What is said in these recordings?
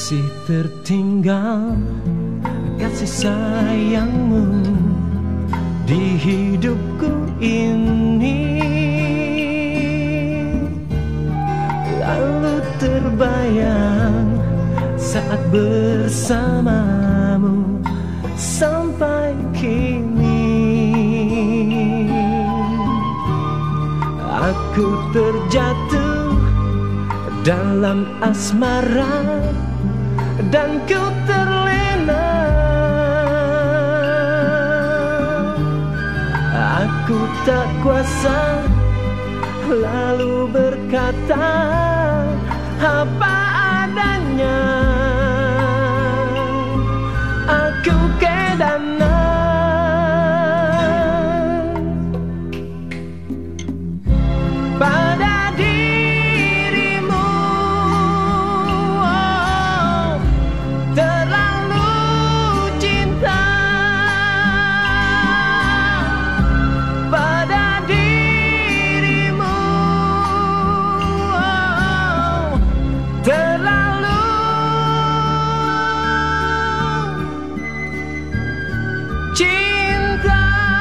Masih tertinggal kasih sayangmu di hidupku ini. Lalu terbayang saat bersamamu sampai kini. Aku terjatuh dalam asmara dan ku terlena. Aku tak kuasa lalu berkata apa adanya. Aku kedana pada dirimu, oh, terlalu cinta pada dirimu, oh, terlalu cinta.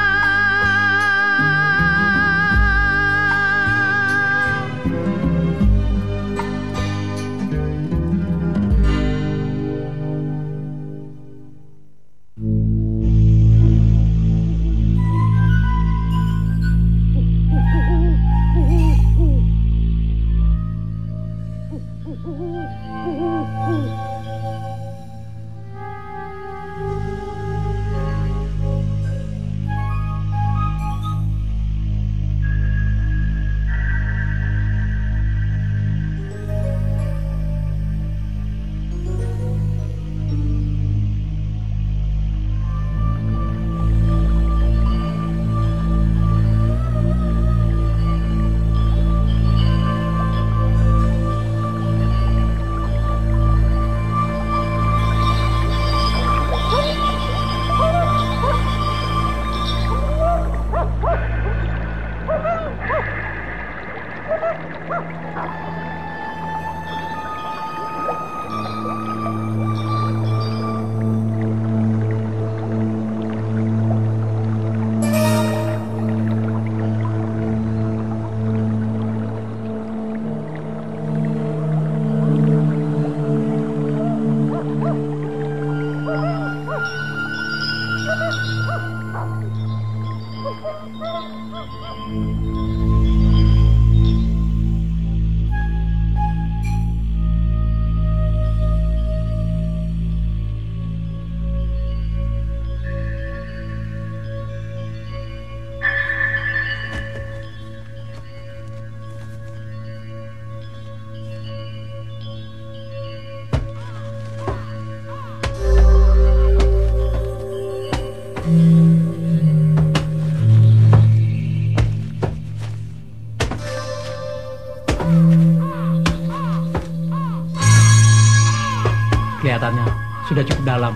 Kelihatannya sudah cukup dalam.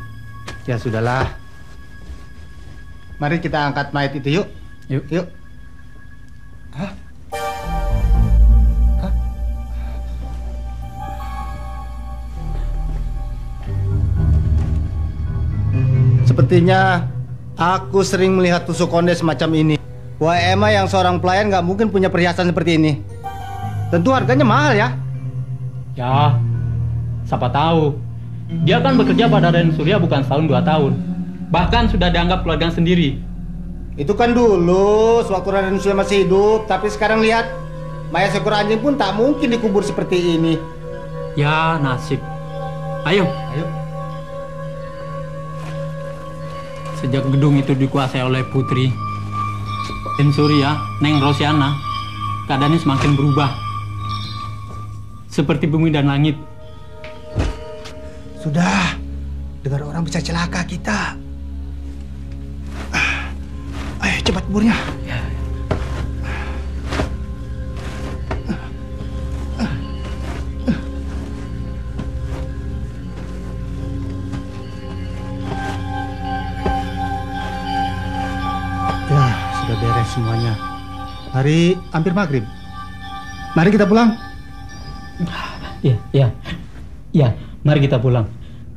Ya sudahlah. Mari kita angkat mayat itu yuk. Yuk. Hah? Hah? Sepertinya aku sering melihat tusuk konde semacam ini. Wah, Emma yang seorang pelayan nggak mungkin punya perhiasan seperti ini. Tentu harganya mahal ya. Ya, siapa tahu. Dia kan bekerja pada Raden Surya bukan setahun 2 tahun. Bahkan sudah dianggap keluarga sendiri. Itu kan dulu, sewaktu Raden Surya masih hidup. Tapi sekarang lihat, mayat seekor anjing pun tak mungkin dikubur seperti ini. Ya, nasib. Ayo. Sejak gedung itu dikuasai oleh putri Raden Surya, Neng Rosiana, keadaannya semakin berubah. Seperti bumi dan langit. Sudah, dengar orang bisa celaka kita. Ayo cepat kuburnya. Ya. Ya, sudah beres semuanya. Hari hampir maghrib. Mari kita pulang. Ya. Mari kita pulang.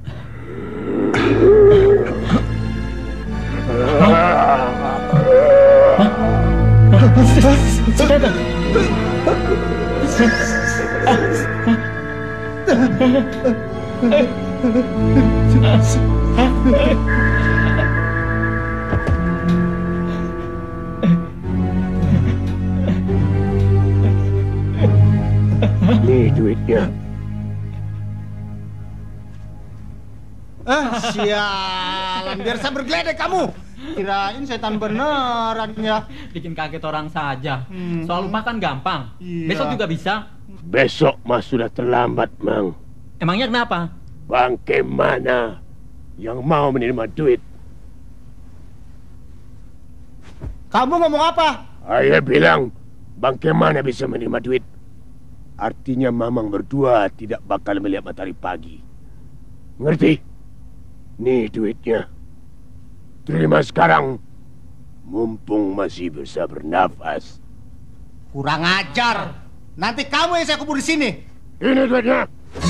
Nih duitnya. Sialan, biar saya bergeledek kamu. Kirain setan beneran ya. Bikin kaget orang saja. Soal lupa kan gampang. Iya. Besok juga bisa. Besok mah sudah terlambat, Mang. Emangnya kenapa? Bangke mana yang mau menerima duit? Kamu ngomong apa? Ayah bilang bangke mana bisa menerima duit. Artinya Mamang berdua tidak bakal melihat matahari pagi. Ngerti? Nih duitnya. Terima sekarang. Mumpung masih bisa bernafas. Kurang ajar. Nanti kamu yang saya kubur di sini. Ini duitnya.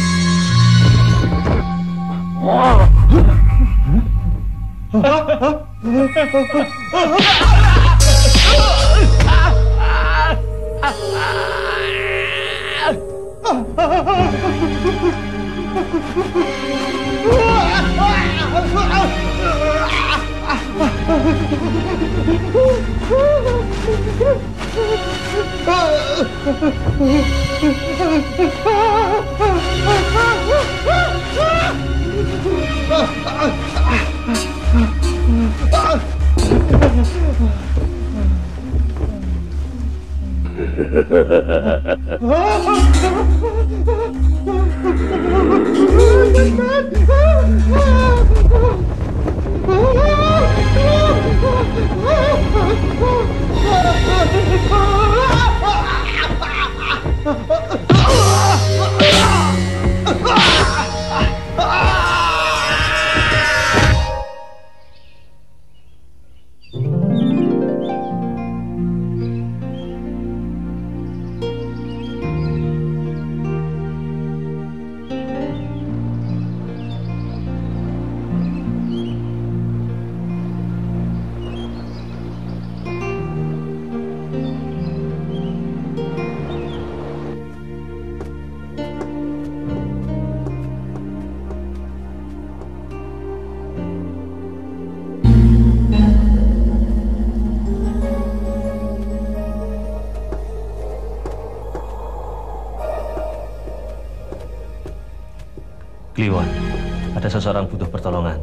Kliwon, ada seseorang butuh pertolongan.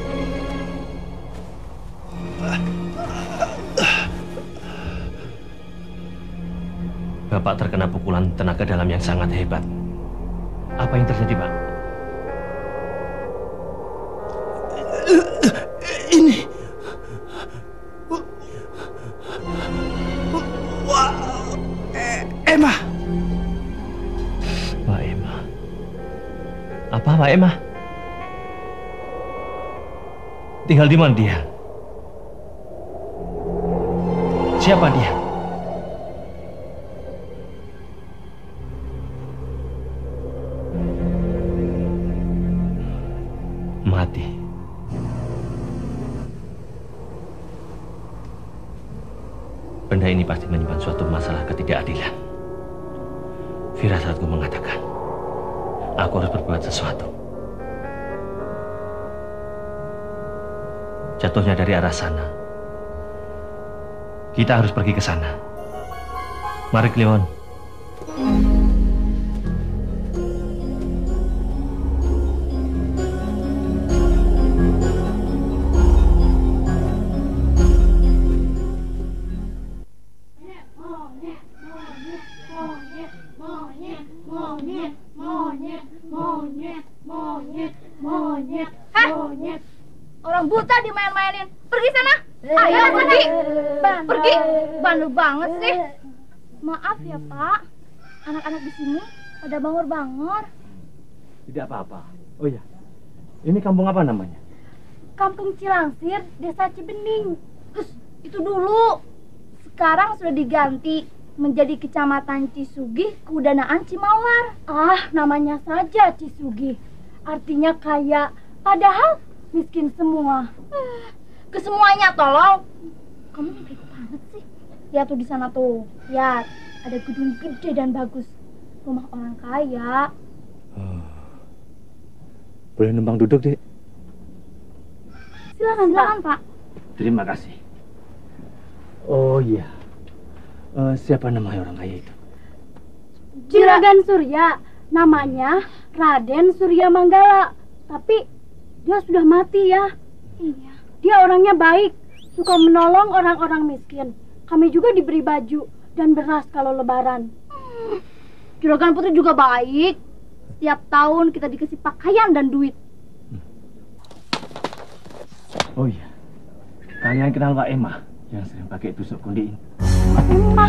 Bapak terkena pukulan tenaga dalam yang sangat hebat. Apa yang terjadi, Pak? Ini. Emma. Pak Emma. Apa Pak Emma? Tinggal di mana dia? Siapa dia? Mati. Benda ini pasti menyimpan suatu masalah ketidakadilan. Firasatku mengatakan aku harus berbuat sesuatu. Jatuhnya dari arah sana. Kita harus pergi ke sana. Mari, Kliwon. Orang buta dimain-mainin. Pergi sana. Ayo pergi. Pergi. Bandel banget sih. Maaf ya Pak. Anak-anak di sini pada bangor-bangor. Tidak apa-apa. Oh ya, ini kampung apa namanya? Kampung Cilangsir, Desa Cibening. Itu dulu. Sekarang sudah diganti menjadi Kecamatan Cisugih, Kudanaan Cimawar. Ah, namanya saja Cisugih. artinya kaya, padahal miskin semua. Kesemuanya tolong. Kamu bego banget sih. Lihat tuh di sana tuh. Lihat, ada gedung gede dan bagus. Rumah orang kaya. Boleh numpang duduk, Dek? Silakan, Pak. Terima kasih. Oh iya. Siapa nama orang kaya itu? Juragan Surya, namanya Raden Surya Manggala. Tapi dia sudah mati ya. Iya. Dia orangnya baik, suka menolong orang-orang miskin. Kami juga diberi baju dan beras kalau lebaran. Juragan Putri juga baik. Setiap tahun kita dikasih pakaian dan duit. Oh iya. Kalian kenal Pak Emma yang sering pakai tusuk konde ini? Pak Emma.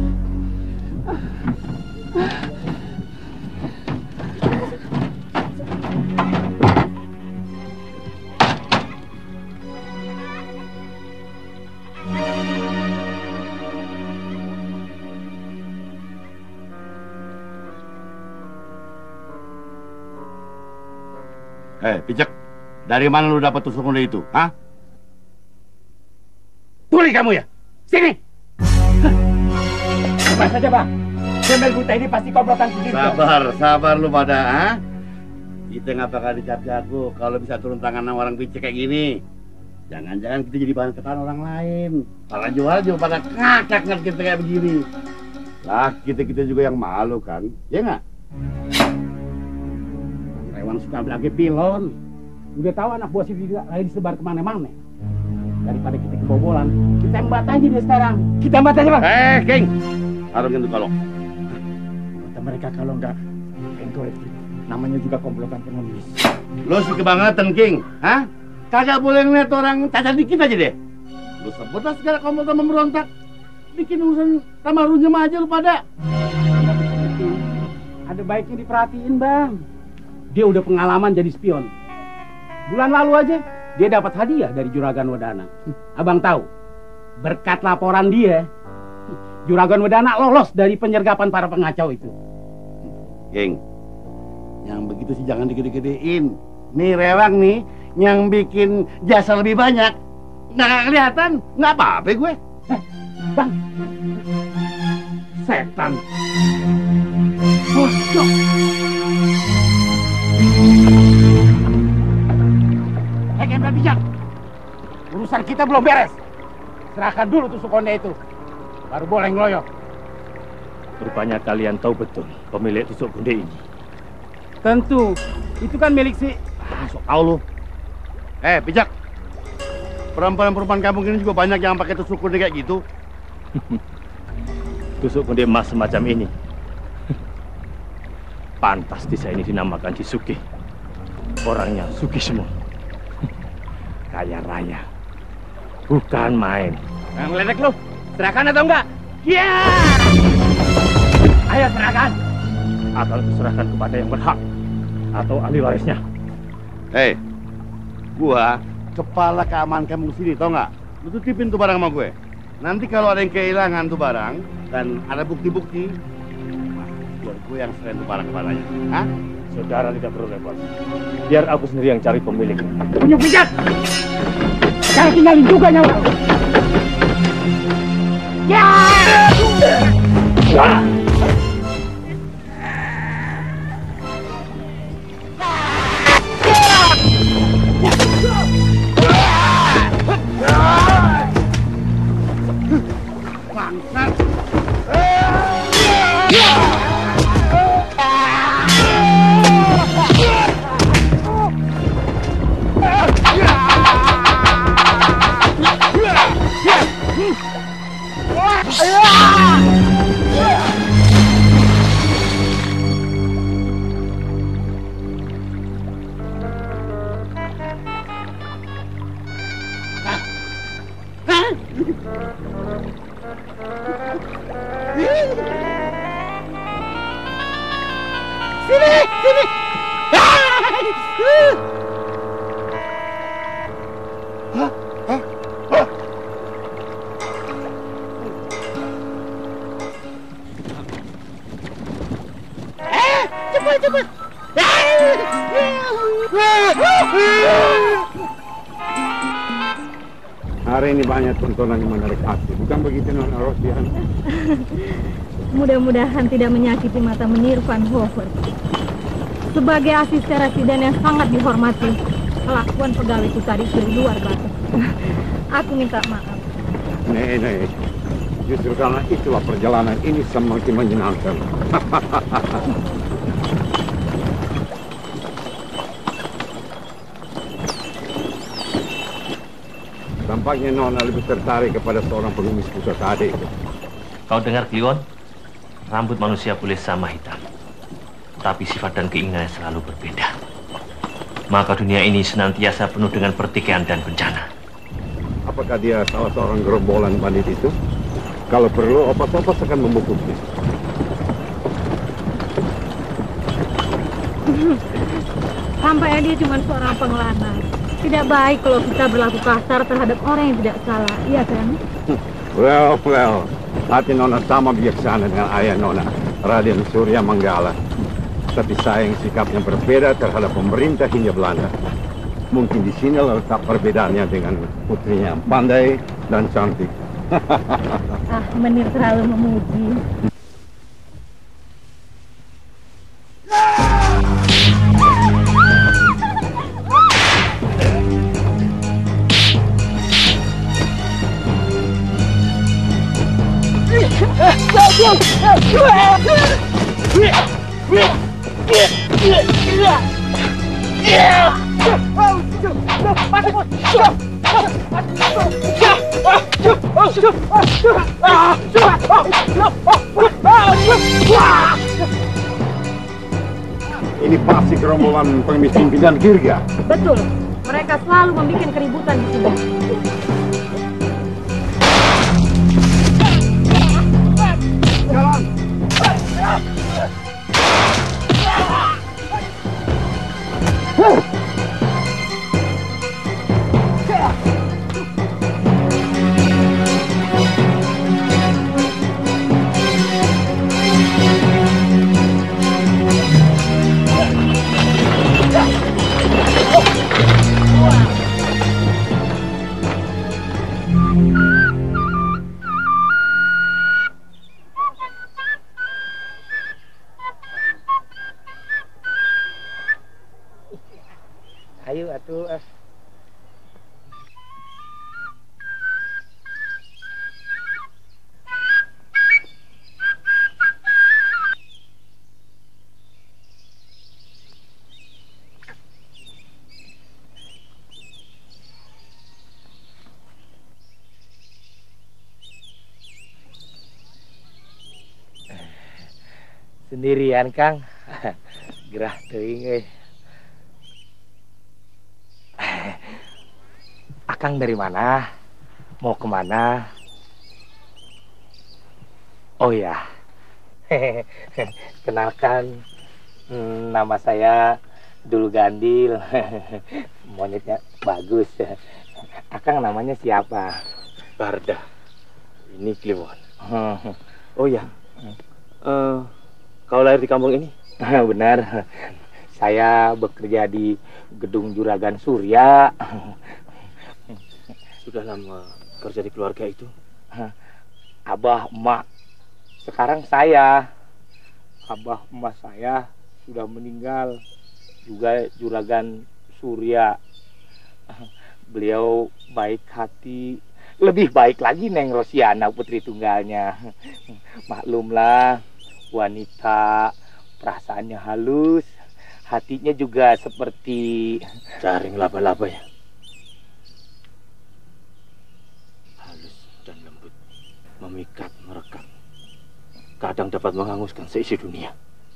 Pijak, dari mana lu dapat tusuk konde itu? Hah? Tuli kamu ya? Sini! Coba saja, Bang. Gembel buta ini pasti komplotan sendiri. Sabar lu pada, ha? Kita nggak bakal dicap-capu kalau bisa turun tangan sama orang picek kayak gini. Jangan-jangan kita jadi bahan ketahuan orang lain. Para jual juga pada ngakak kita kayak begini. Lah, kita juga yang malu kan? Ya nggak? Rewan suka lagi pilon. Udah tahu anak buah si Dida lagi disebar kemana-mana. Daripada kita kebobolan, kita embat aja nih sekarang. Kita embat aja, Bang. King. Harungin tuh kalau. Kata mereka kalau nggak encourage, namanya juga komplotan pengemis. Lo sih kebangetan, King. Hah? Kagak boleh ngeliat orang cacat dikit aja deh. Lo sebutlah segala komplotan memberontak. Bikin urusan sama runyem aja lu pada. Ada baiknya diperhatiin, Bang. Dia udah pengalaman jadi spion. Bulan lalu aja dia dapat hadiah dari Juragan Wedana. Abang tahu, berkat laporan dia, Juragan Wedana lolos dari penyergapan para pengacau itu. King, yang begitu sih jangan digede-gedein. Nih rewang nih, yang bikin jasa lebih banyak. Nggak kelihatan, nggak apa-apa gue. Bang, setan. Bocok. Gembel bijak. Urusan kita belum beres. Serahkan dulu tusuk konde itu. Baru boleh ngeloyok. Rupanya kalian tahu betul pemilik tusuk konde ini. Tentu. Itu kan milik si... Sok tahu lu. Bijak. Perempuan-perempuan kampung ini juga banyak yang pakai tusuk konde kayak gitu. Tusuk konde emas semacam ini. Pantas desa ini dinamakan Cisuki. Orangnya sugih semua. Kaya raya. Bukan main. Yang meledek lu. Serahkan atau enggak? Iya! Ayo serahkan. Atau diserahkan kepada yang berhak. Atau ahli warisnya. Gua kepala keamanan kampung sini, tau nggak? Lu tutipin tuh barang sama gue. Nanti kalau ada yang kehilangan tuh barang dan ada bukti-bukti, biar gue yang serahin tuh barang kepadanya. Hah? Saudara tidak perlu repot. Biar aku sendiri yang cari pemiliknya. Punya bijak! Jangan tinggalin juga nyawa. Ya! Bangsat! Cepat. Hari ini banyak tontonan yang menarik hati, bukan begitu Nona Rosian? Mudah-mudahan tidak menyakiti mata Menir Van Hover. Sebagai asisten residen yang sangat dihormati, kelakuan pegawai itu tadi sudah luar batas. Aku minta maaf. Nih, justru karena itulah perjalanan ini semakin menyenangkan. Tampaknya Nona lebih tertarik kepada seorang pengemis buta tadi. Kau dengar, Kliwon? Rambut manusia boleh sama hitam, tapi sifat dan keinginannya selalu berbeda. Maka dunia ini senantiasa penuh dengan pertikaian dan bencana. Apakah dia salah seorang gerombolan bandit itu? Kalau perlu, Opas-Opas akan membukuknya. Tampaknya dia cuma seorang pengelana. Tidak baik kalau kita berlaku kasar terhadap orang yang tidak salah, iya kan? Well, hati Nona sama bijaksana dengan ayah Nona, Raden Surya Manggala. Tapi sayang sikapnya berbeda terhadap pemerintah Hindia Belanda. Mungkin di sini letak perbedaannya dengan putrinya, pandai dan cantik. Menir terlalu memuji. Ini pasti gerombolan pengemis pimpinan Girga. Betul, mereka selalu membuat keributan di sini. Ayo atuh. Sendirian, Kang. Gerah teuing euy. Akang dari mana? Mau kemana? Oh ya, kenalkan, nama saya Dul Gandil. Monyetnya bagus. Akang namanya siapa? Barda. Ini Kliwon. Oh ya, kau lahir di kampung ini? Benar. Saya bekerja di Gedung Juragan Surya. Sudah lama kerja di keluarga itu? Abah, emak. Sekarang saya. Abah, emak saya sudah meninggal. Juga Juragan Surya. Beliau baik hati. Lebih baik lagi Neng Rosiana, putri tunggalnya. Maklumlah, wanita perasaannya halus. Hatinya juga seperti jaring laba-laba ya. Halus dan lembut, memikat, merekat. Kadang dapat menghanguskan seisi dunia.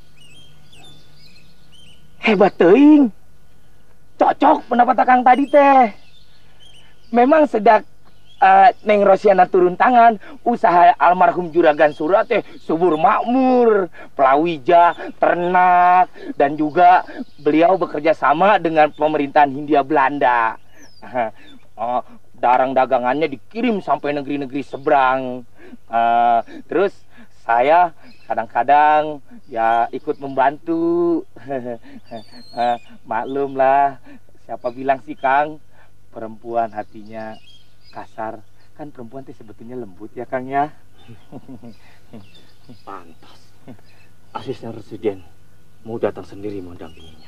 Hebat teuing. Cocok pendapat Akang tadi teh. Memang sejak Neng Rosiana turun tangan, usaha almarhum Juragan Surya teh subur makmur, pelawija, ternak, dan juga beliau bekerja sama dengan pemerintahan Hindia Belanda. Barang dagangannya dikirim sampai negeri-negeri seberang. Terus saya kadang-kadang ya ikut membantu. Maklumlah, siapa bilang sih Kang, perempuan hatinya kasar. Kan perempuan itu sebetulnya lembut ya Kang ya. Pantas. Asisten residen mau datang sendiri mendampinginya.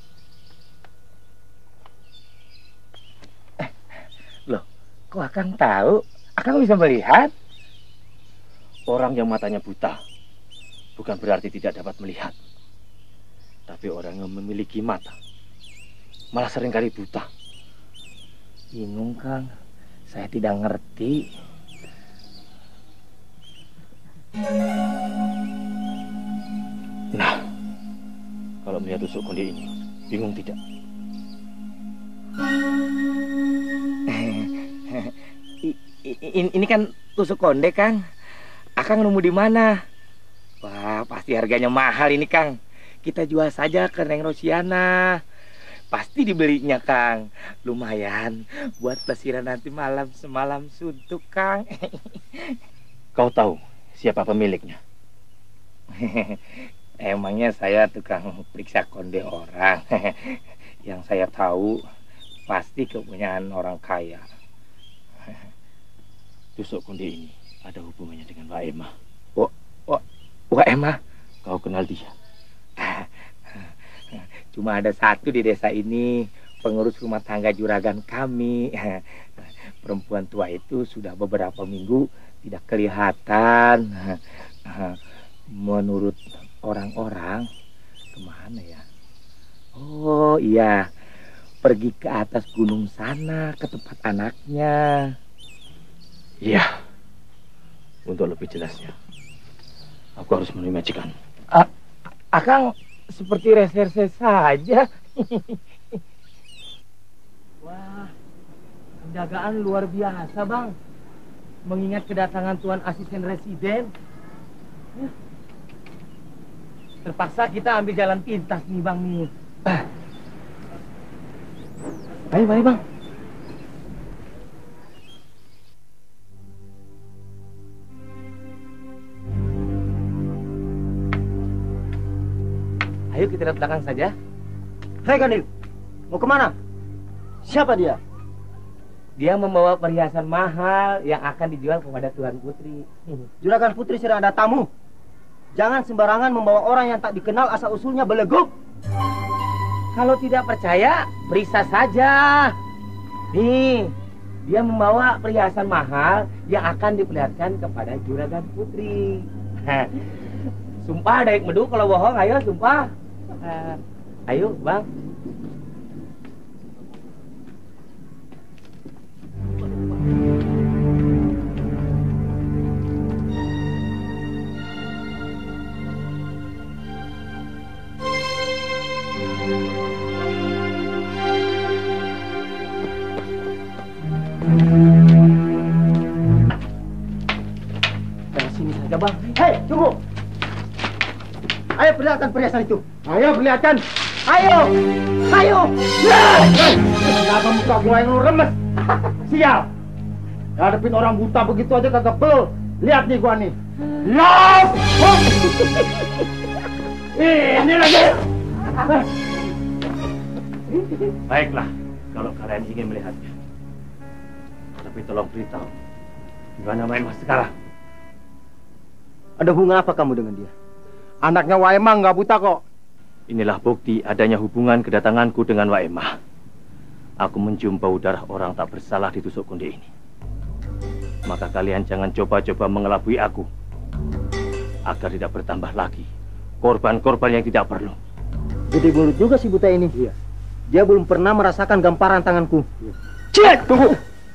Loh, kok Akang tahu? Akang bisa melihat? Orang yang matanya buta bukan berarti tidak dapat melihat. Tapi orang yang memiliki mata malah seringkali buta. Bingung Kang, saya tidak ngerti. Nah, kalau melihat tusuk konde ini, bingung tidak? Ini kan tusuk konde Kang. Akang nemu di mana? Wah, pasti harganya mahal ini Kang. Kita jual saja ke Neng Rosiana. Pasti dibelinya Kang. Lumayan buat pelesiran nanti malam semalam suntuk Kang. Kau tahu siapa pemiliknya? Emangnya saya tukang periksa konde orang. Yang saya tahu pasti kepunyaan orang kaya. Tusuk konde ini ada hubungannya dengan Wak Emah. Wak Emah? Kau kenal dia? Cuma ada satu di desa ini, pengurus rumah tangga juragan kami. Perempuan tua itu sudah beberapa minggu tidak kelihatan. Menurut orang-orang, kemana ya? Oh iya, pergi ke atas gunung sana, ke tempat anaknya. Iya. Untuk lebih jelasnya, aku harus menemui majikan. Akang seperti reserse saja. Wah, penjagaan luar biasa Bang. Mengingat kedatangan Tuan Asisten Residen. Terpaksa kita ambil jalan pintas nih Bang nih. Ayo mari Bang. Ayo kita lihat belakang saja. Hei Gandil, mau kemana? Siapa dia? Dia membawa perhiasan mahal yang akan dijual kepada Tuan Putri. Juragan Putri sedang ada tamu. Jangan sembarangan membawa orang yang tak dikenal asal usulnya beleguk. Kalau tidak percaya, periksa saja. Nih, dia membawa perhiasan mahal yang akan diperlihatkan kepada Juragan Putri. Sumpah daik medu kalau bohong, ayo sumpah. Ayo Bang. Dari sini saja Bang. Hei, tunggu. Ayo perlihatkan perhiasan itu. Ayo perlihatkan. Ayo, ayo. Kenapa muka gua yang lu remes? Sial. Hadapin orang buta begitu aja kagak pel. Lihat nih gua nih. Lihat. Ini lagi. Baiklah, kalau kalian ingin melihatnya. Tapi tolong beritahu, di mana Wak Emah sekarang? Ada hubungan apa kamu dengan dia? Anaknya Wak Emah nggak buta kok. Inilah bukti adanya hubungan kedatanganku dengan Wak Emah. Aku mencium bau darah orang tak bersalah di tusuk konde ini. Maka kalian jangan coba-coba mengelabui aku, agar tidak bertambah lagi korban-korban yang tidak perlu. Gede mulut juga si buta ini. Iya. Dia belum pernah merasakan gamparan tanganku. Cek, tunggu.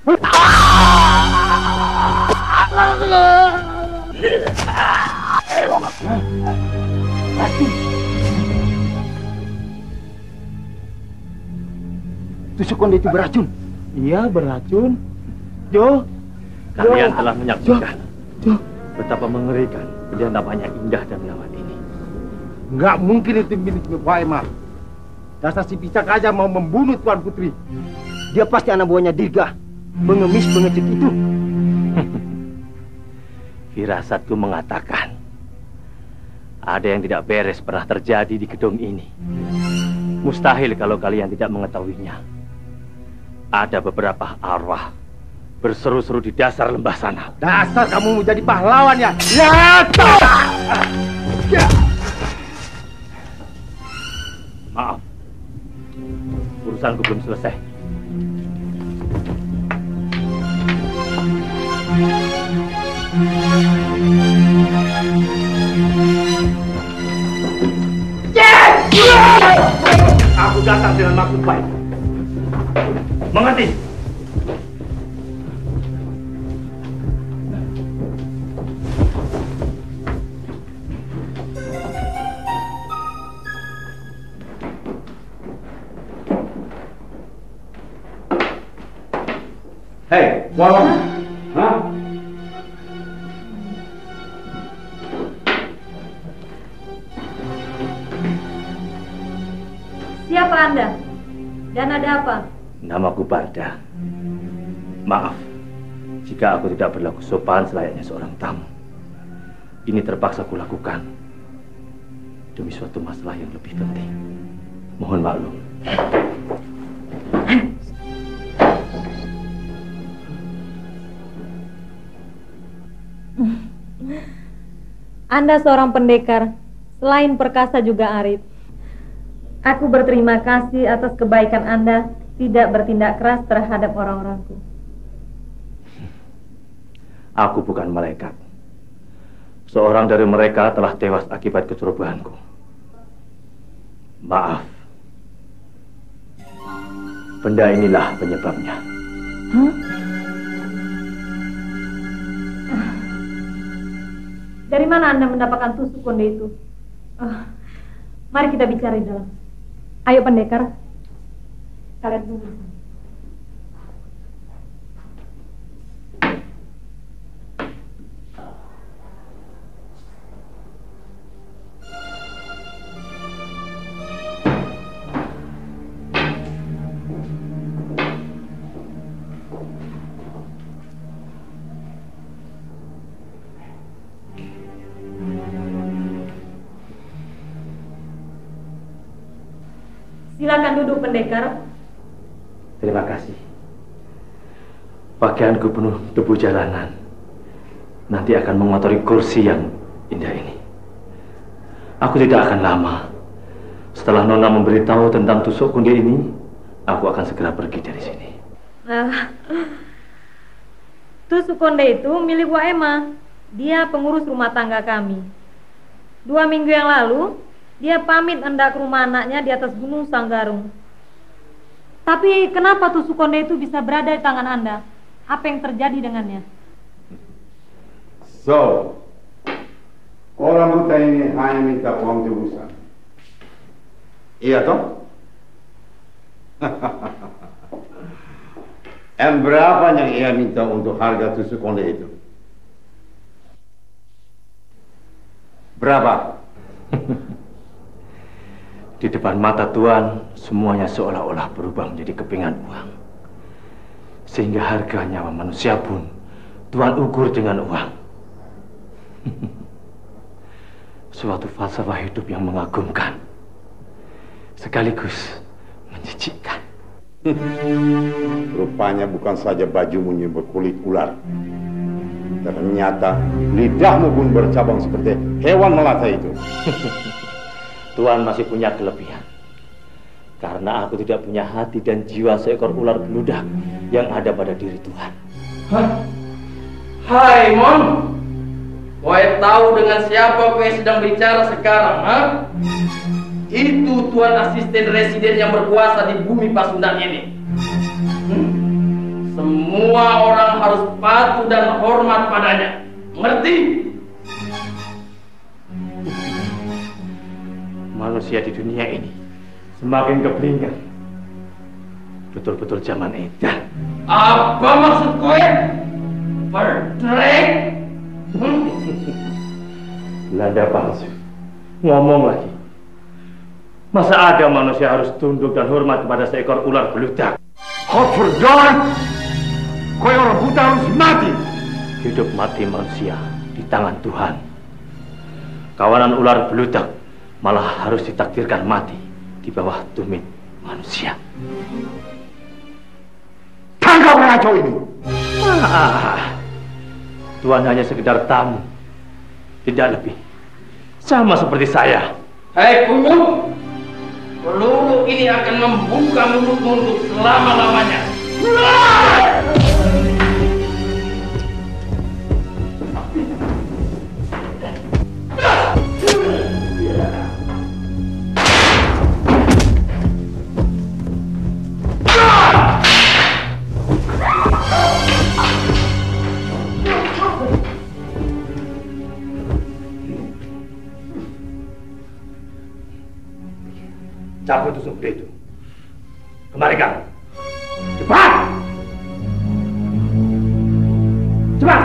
Tusuk konde itu beracun. Iya beracun. Jo, Kalian telah menyaksikan betapa mengerikan benda namanya indah dan menawan ini. Nggak mungkin itu milik Wak Emah. Dasar si picak aja mau membunuh Tuan Putri. Dia pasti anak buahnya Dirgah, pengemis pengecut itu. Firasatku mengatakan ada yang tidak beres pernah terjadi di gedung ini. Mustahil kalau kalian tidak mengetahuinya. Ada beberapa arwah berseru-seru di dasar lembah sana. Dasar kamu mau jadi pahlawan ya? Ya, maaf, urusanku belum selesai. Aku datang dengan maksud baik. Mengerti? Hei, Wawan. Hah? Siapa Anda? Dan ada apa? Namaku Barda. Maaf jika aku tidak berlaku sopan selayaknya seorang tamu. Ini terpaksa kulakukan demi suatu masalah yang lebih penting. Mohon maklum. Anda seorang pendekar, selain perkasa juga arif. Aku berterima kasih atas kebaikan Anda tidak bertindak keras terhadap orang-orangku. Aku bukan malaikat. Seorang dari mereka telah tewas akibat kecerobohanku. Maaf. Benda inilah penyebabnya. Hah? Dari mana Anda mendapatkan tusuk konde itu? Mari kita bicara di dalam. Ayo pendekar, kalian tunggu. Silakan duduk pendekar. Terima kasih. Pakaianku penuh debu jalanan. Nanti akan mengotori kursi yang indah ini. Aku tidak akan lama. Setelah Nona memberitahu tentang tusuk konde ini, aku akan segera pergi dari sini. Tusuk konde itu milik Bu Emma. Dia pengurus rumah tangga kami. 2 minggu yang lalu, dia pamit hendak ke rumah anaknya di atas Gunung Sanggarung. Tapi kenapa tusuk konde itu bisa berada di tangan Anda? Apa yang terjadi dengannya? So, orang buta ini hanya minta uang tebusan. Iya toh? Dan berapa yang ia minta untuk harga tusuk konde itu? Berapa? Di depan mata Tuan, semuanya seolah-olah berubah menjadi kepingan uang. Sehingga harga nyawa manusia pun Tuan ukur dengan uang. Suatu falsafah hidup yang mengagumkan, sekaligus menjijikkan. Rupanya bukan saja bajumu yang berkulit ular. Ternyata lidahmu pun bercabang seperti hewan melata itu. Tuan masih punya kelebihan. Karena aku tidak punya hati dan jiwa seekor ular beludak yang ada pada diri Tuan. Hah? Hai Mon, kowe tahu dengan siapa kowe sedang bicara sekarang, ha? Itu Tuan asisten residen yang berkuasa di bumi Pasundan ini. Semua orang harus patuh dan hormat padanya. Ngerti? Manusia di dunia ini semakin keblingan. Betul-betul zaman edan. Apa maksud kowe? Berdrek? Belanda palsu. Ngomong lagi. Masa ada manusia harus tunduk dan hormat kepada seekor ular beludak? Godverdomme! Kowe orang buta harus mati. Hidup mati manusia di tangan Tuhan. Kawanan ular beludak malah harus ditakdirkan mati di bawah tumit manusia. Tangkap pengacau ini! Tuan hanya sekedar tamu, tidak lebih. Sama seperti saya. Hei pungut, peluru ini akan membuka mulutmu untuk selama-lamanya. Cabut tusuk itu. Kembalikan. Cepat! Cepat!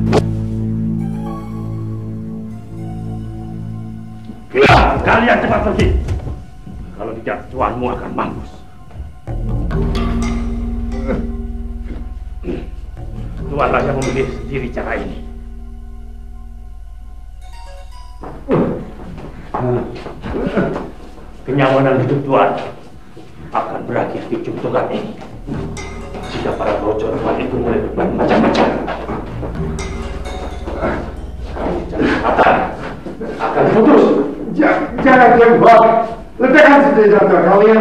Kalian cepat pergi. Kalau tidak, tuanmu akan mampus. Tuanlah yang memilih sendiri cara ini. Kenyamanan hidup Tuan akan berakhir di ujung tombak ini jika para bocor Tuan itu mulai berbuat macam-macam. Kesempatan akan putus. Jangan tembak, letakkan senjata kalian.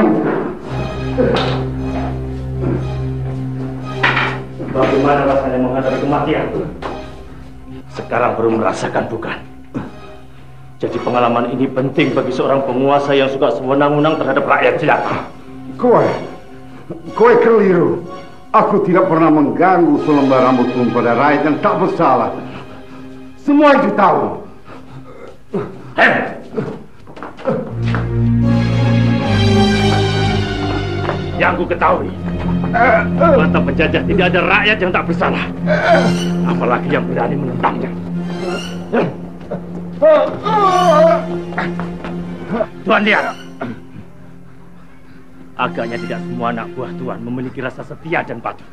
Bagaimana rasanya menghadapi kematian? Sekarang baru merasakan, bukan? Jadi pengalaman ini penting bagi seorang penguasa yang suka sewenang-wenang terhadap rakyat jelata. Kowe keliru. Aku tidak pernah mengganggu selembar rambut pun pada rakyat yang tak bersalah. Semua itu tahu. Yang ku ketahui, mata penjajah tidak ada rakyat yang tak bersalah, apalagi yang berani menentangnya. Tuan lihat, agaknya tidak semua anak buah Tuan memiliki rasa setia dan patuh.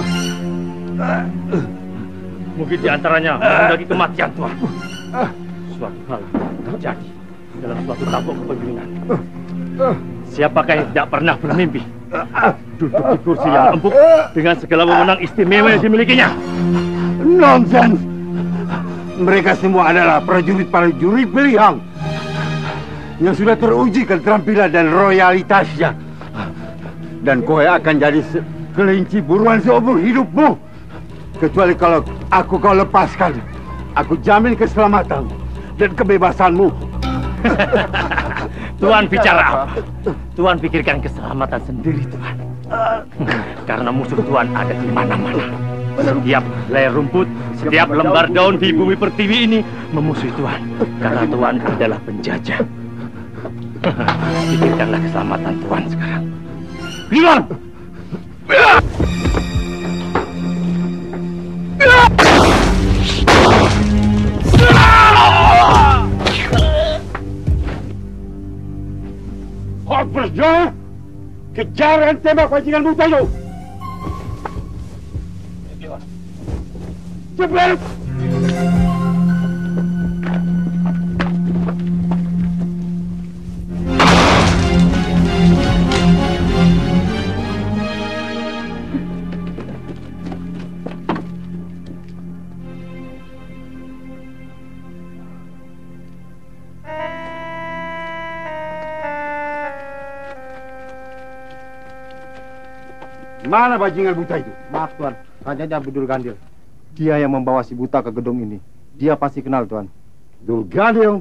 Mungkin di antaranya menghendaki kematian Tuan. Suatu hal terjadi dalam suatu tampuk kepemimpinan. Siapakah yang tidak pernah bermimpi duduk di kursi yang empuk dengan segala wewenang istimewa yang dimilikinya? Nonsens. Mereka semua adalah prajurit-prajurit pilihan yang sudah teruji keterampilan dan royalitasnya. Dan kowe akan jadi kelinci buruan seumur hidupmu. Kecuali kalau kau lepaskan, aku jamin keselamatan dan kebebasanmu. Tuan bicara apa? Tuan pikirkan keselamatan sendiri, Tuan. Karena musuh Tuan ada di mana-mana. Setiap helai rumput, setiap lembar daun di bumi pertiwi ini memusuhi Tuan. Karena Tuan adalah penjajah. Pikirkanlah keselamatan Tuan sekarang. Keluar! Hot berjalan, kejar dan tembak bajingan buta itu. Cepat! Mana bajingan buta itu? Maaf Tuan, hanya Abdul Gandil. Dia yang membawa si buta ke gedung ini. Dia pasti kenal Tuan. Abdul Gandil?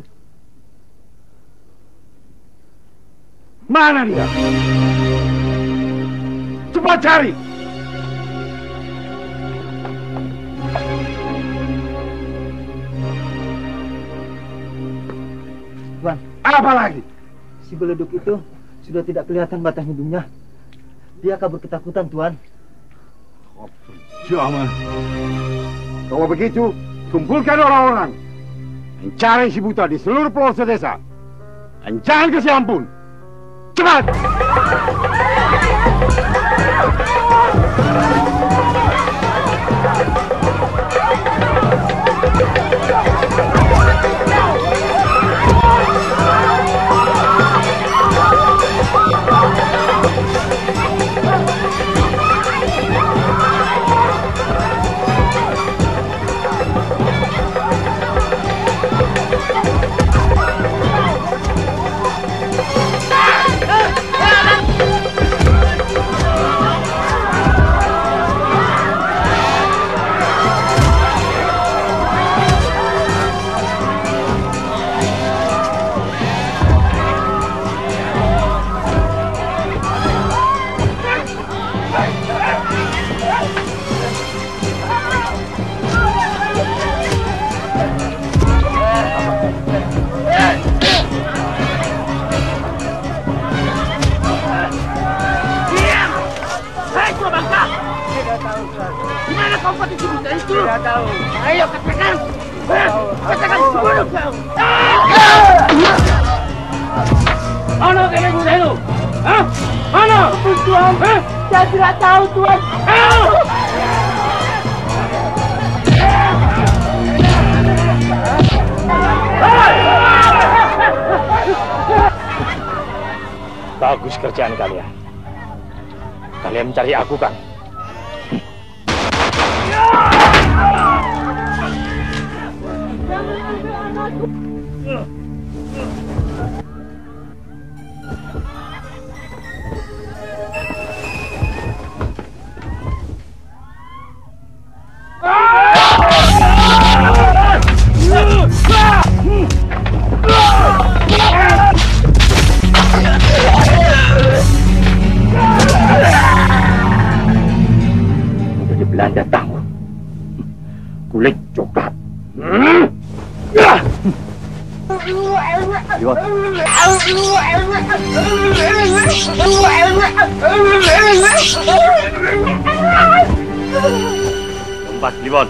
Mana dia? Cepat cari! Tuan. Apa lagi? Si beleduk itu sudah tidak kelihatan batang hidungnya. Dia kabur ketakutan, Tuan. Jangan. Kalau begitu, kumpulkan orang-orang. Mencari si buta di seluruh pelosok desa. Dan jangan kasih ampun. Cepat! Ayo katakan. Katakan bunuh. Mana kena bunuh itu? Hah? Mana? Tuan, saya tidak tahu Tuan. Bagus kerjaan kalian. Kalian mencari aku kan? Menjadi Belanda tangguh. Kulit coklat. Tempat Kliwon.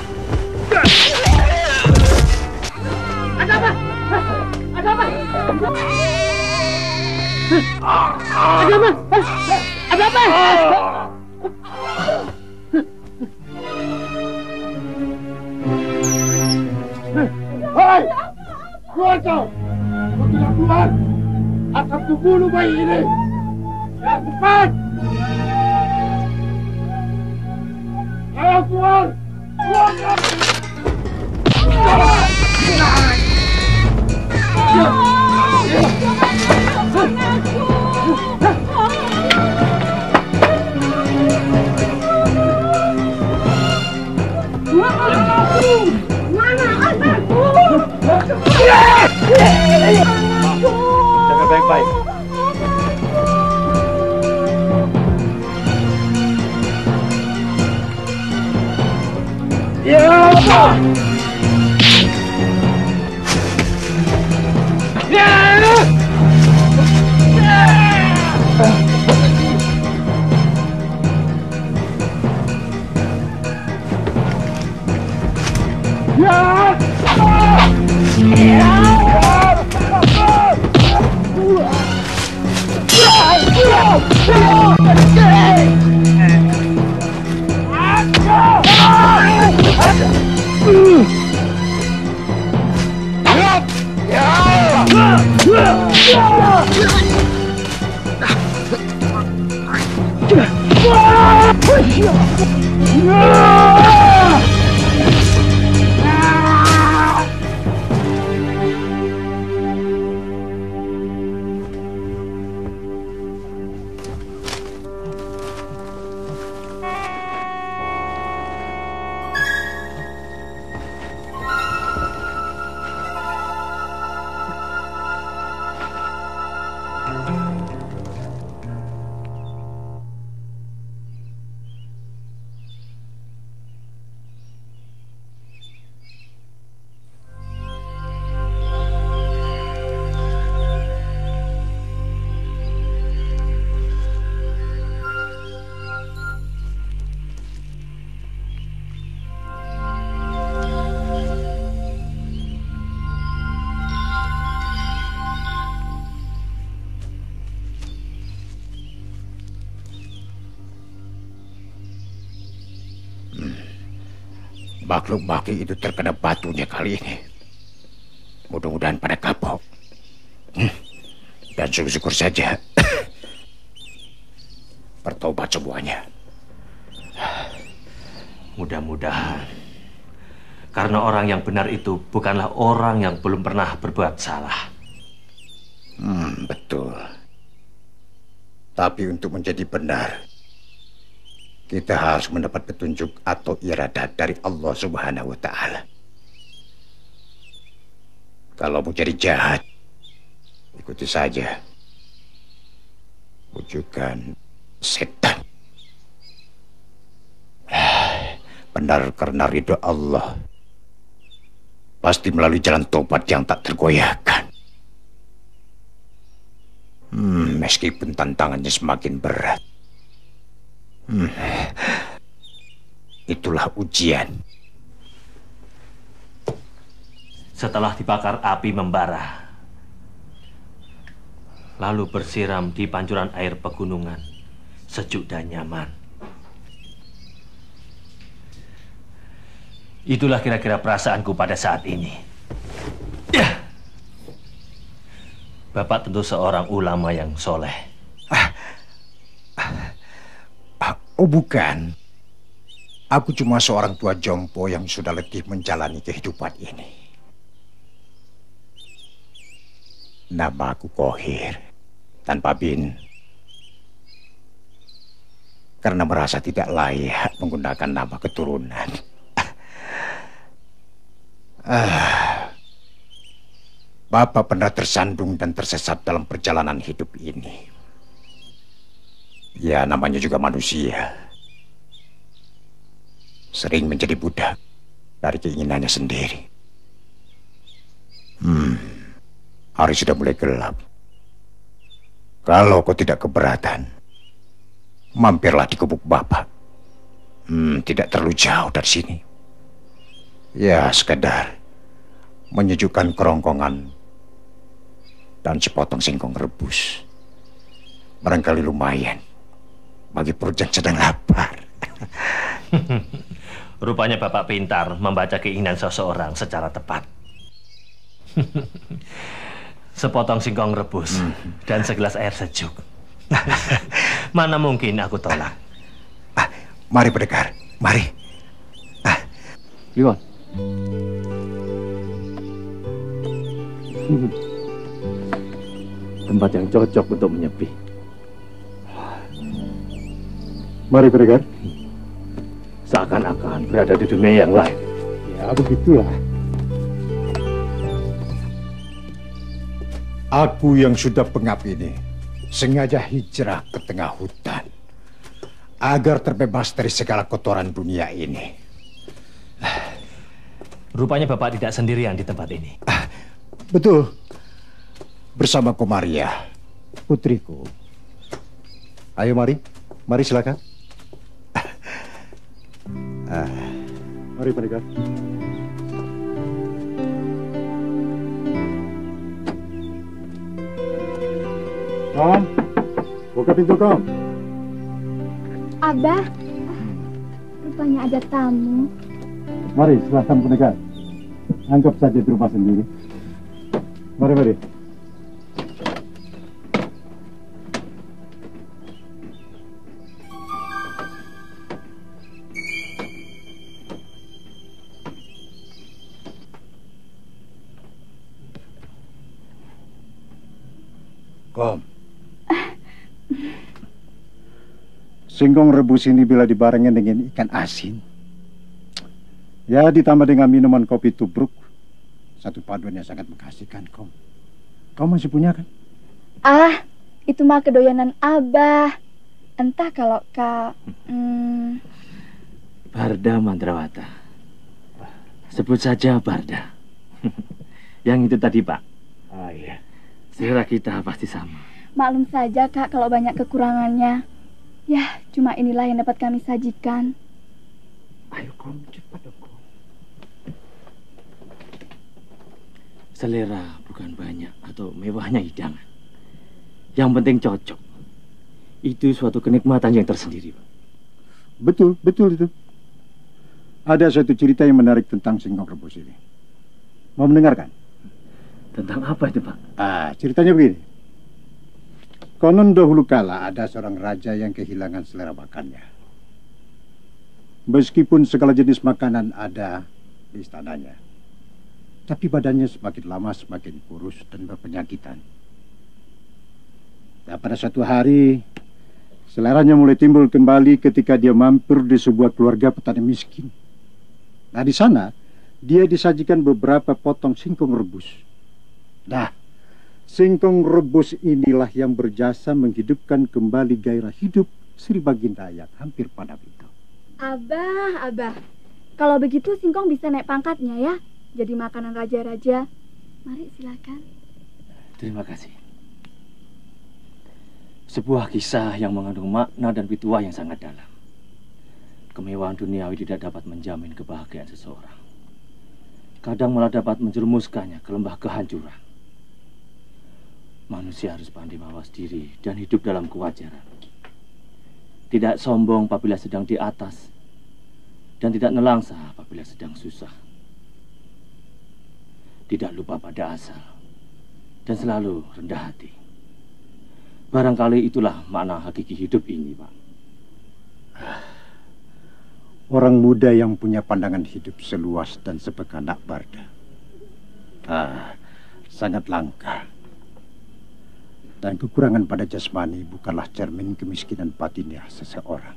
Ada apa? Ada apa? Ada apa? Ada apa? Hei! Keluar kau! Kau tidak keluar, akan kubunuh bayi ini! Ya, cepat! Ayo keluar! Keluar kau! Jaga baik-baik. Ya Allah! Makhluk baki itu terkena batunya kali ini. Mudah-mudahan pada kapok. Dan syukur saja bertobat semuanya. Mudah-mudahan. Karena orang yang benar itu bukanlah orang yang belum pernah berbuat salah. Betul. Tapi untuk menjadi benar, kita harus mendapat petunjuk atau iradat dari Allah Subhanahu wa Ta'ala. Kalau mau jadi jahat, ikuti saja bujukan setan. Benar karena ridho Allah, pasti melalui jalan tobat yang tak tergoyahkan. Meskipun tantangannya semakin berat. Itulah ujian Setelah dibakar api membara, lalu bersiram di pancuran air pegunungan, sejuk dan nyaman. Itulah kira-kira perasaanku pada saat ini. Ya. Bapak tentu seorang ulama yang soleh. Oh bukan. Aku cuma seorang tua jompo yang sudah letih menjalani kehidupan ini. Nama aku Kohir, tanpa bin. Karena merasa tidak layak menggunakan nama keturunan. Bapak pernah tersandung dan tersesat dalam perjalanan hidup ini. Ya, namanya juga manusia. Sering menjadi budak dari keinginannya sendiri. Hari sudah mulai gelap. Kalau kau tidak keberatan, mampirlah di gubuk Bapak. Tidak terlalu jauh dari sini. Ya, sekedar menyejukkan kerongkongan dan sepotong singkong rebus. Barangkali lumayan bagi perut yang sedang lapar. Rupanya Bapak pintar membaca keinginan seseorang secara tepat. Sepotong singkong rebus dan segelas air sejuk. Mana mungkin aku tolak. Mari pendekar, mari. Kliwon. Tempat yang cocok untuk menyepi. Mari pendekar. Seakan-akan berada di dunia yang lain. Ya begitulah. Aku yang sudah pengap ini sengaja hijrah ke tengah hutan agar terbebas dari segala kotoran dunia ini. Rupanya Bapak tidak sendirian di tempat ini. Betul. Bersama Komaria, putriku. Ayo mari, mari silakan. Mari pendekar. Kom, buka pintu Kom. Abah, rupanya ada tamu. Mari silahkan pendekar. Anggap saja di rumah sendiri. Mari, mari. Kom. Singkong rebus ini bila dibarengi dengan ikan asin, ya ditambah dengan minuman kopi tubruk, satu paduan yang sangat mengasihkan, Kom. Kau masih punya kan? Itu mah kedoyanan Abah. Entah kalau Kak... Barda Mandrawata. Sebut saja Barda. Yang itu tadi, Pak. Iya. Selera kita pasti sama. Maklum saja Kak kalau banyak kekurangannya. Ya, cuma inilah yang dapat kami sajikan. Ayo Kom, cepat dong Kom. Selera bukan banyak atau mewahnya hidangan. Yang penting cocok. Itu suatu kenikmatan yang tersendiri, Pak. Betul, betul itu. Ada suatu cerita yang menarik tentang singkong rebus ini. Mau mendengarkan? Tentang apa itu, Pak? Ceritanya begini. Konon dahulu kala ada seorang raja yang kehilangan selera makannya. Meskipun segala jenis makanan ada di istananya, tapi badannya semakin lama semakin kurus dan berpenyakitan. Dan pada suatu hari, seleranya mulai timbul kembali ketika dia mampir di sebuah keluarga petani miskin. Nah, di sana dia disajikan beberapa potong singkong rebus. Nah, singkong rebus inilah yang berjasa menghidupkan kembali gairah hidup Sri Baginda yang hampir padam itu. Abah. Kalau begitu singkong bisa naik pangkatnya ya. Jadi makanan raja-raja. Mari silakan. Terima kasih. Sebuah kisah yang mengandung makna dan pituah yang sangat dalam. Kemewahan duniawi tidak dapat menjamin kebahagiaan seseorang. kadang malah dapat menjerumuskannya ke lembah kehancuran. Manusia harus pandai mawas diri dan hidup dalam kewajaran. Tidak sombong apabila sedang di atas, dan tidak nelangsa apabila sedang susah. Tidak lupa pada asal, dan selalu rendah hati. Barangkali itulah makna hakiki hidup ini, Pak. Orang muda yang punya pandangan hidup seluas dan sepeka Nak Barda. Sangat langka. Dan kekurangan pada jasmani bukanlah cermin kemiskinan batiniah seseorang.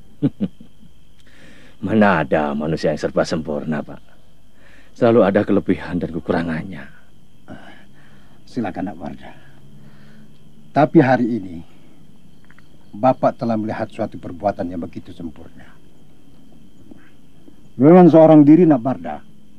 Mana ada manusia yang serba sempurna, Pak. Selalu ada kelebihan dan kekurangannya. Silakan Nak Barda. Tapi hari ini, Bapak telah melihat suatu perbuatan yang begitu sempurna. Memang seorang diri Nak Barda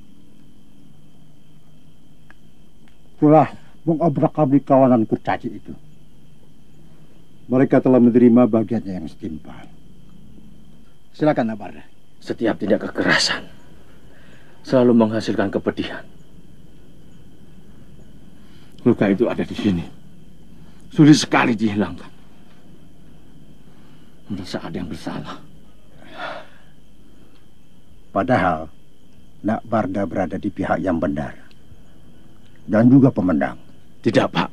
telah mengobrak-abrik kawanan kurcaci itu. Mereka telah menerima bagiannya yang setimpal. Silakan Nak Barda. Setiap tindak kekerasan selalu menghasilkan kepedihan. Luka itu ada di sini. Sulit sekali dihilangkan. Merasa ada yang bersalah. Padahal Nak Barda berada di pihak yang benar. Dan juga pemenang. Tidak, Pak.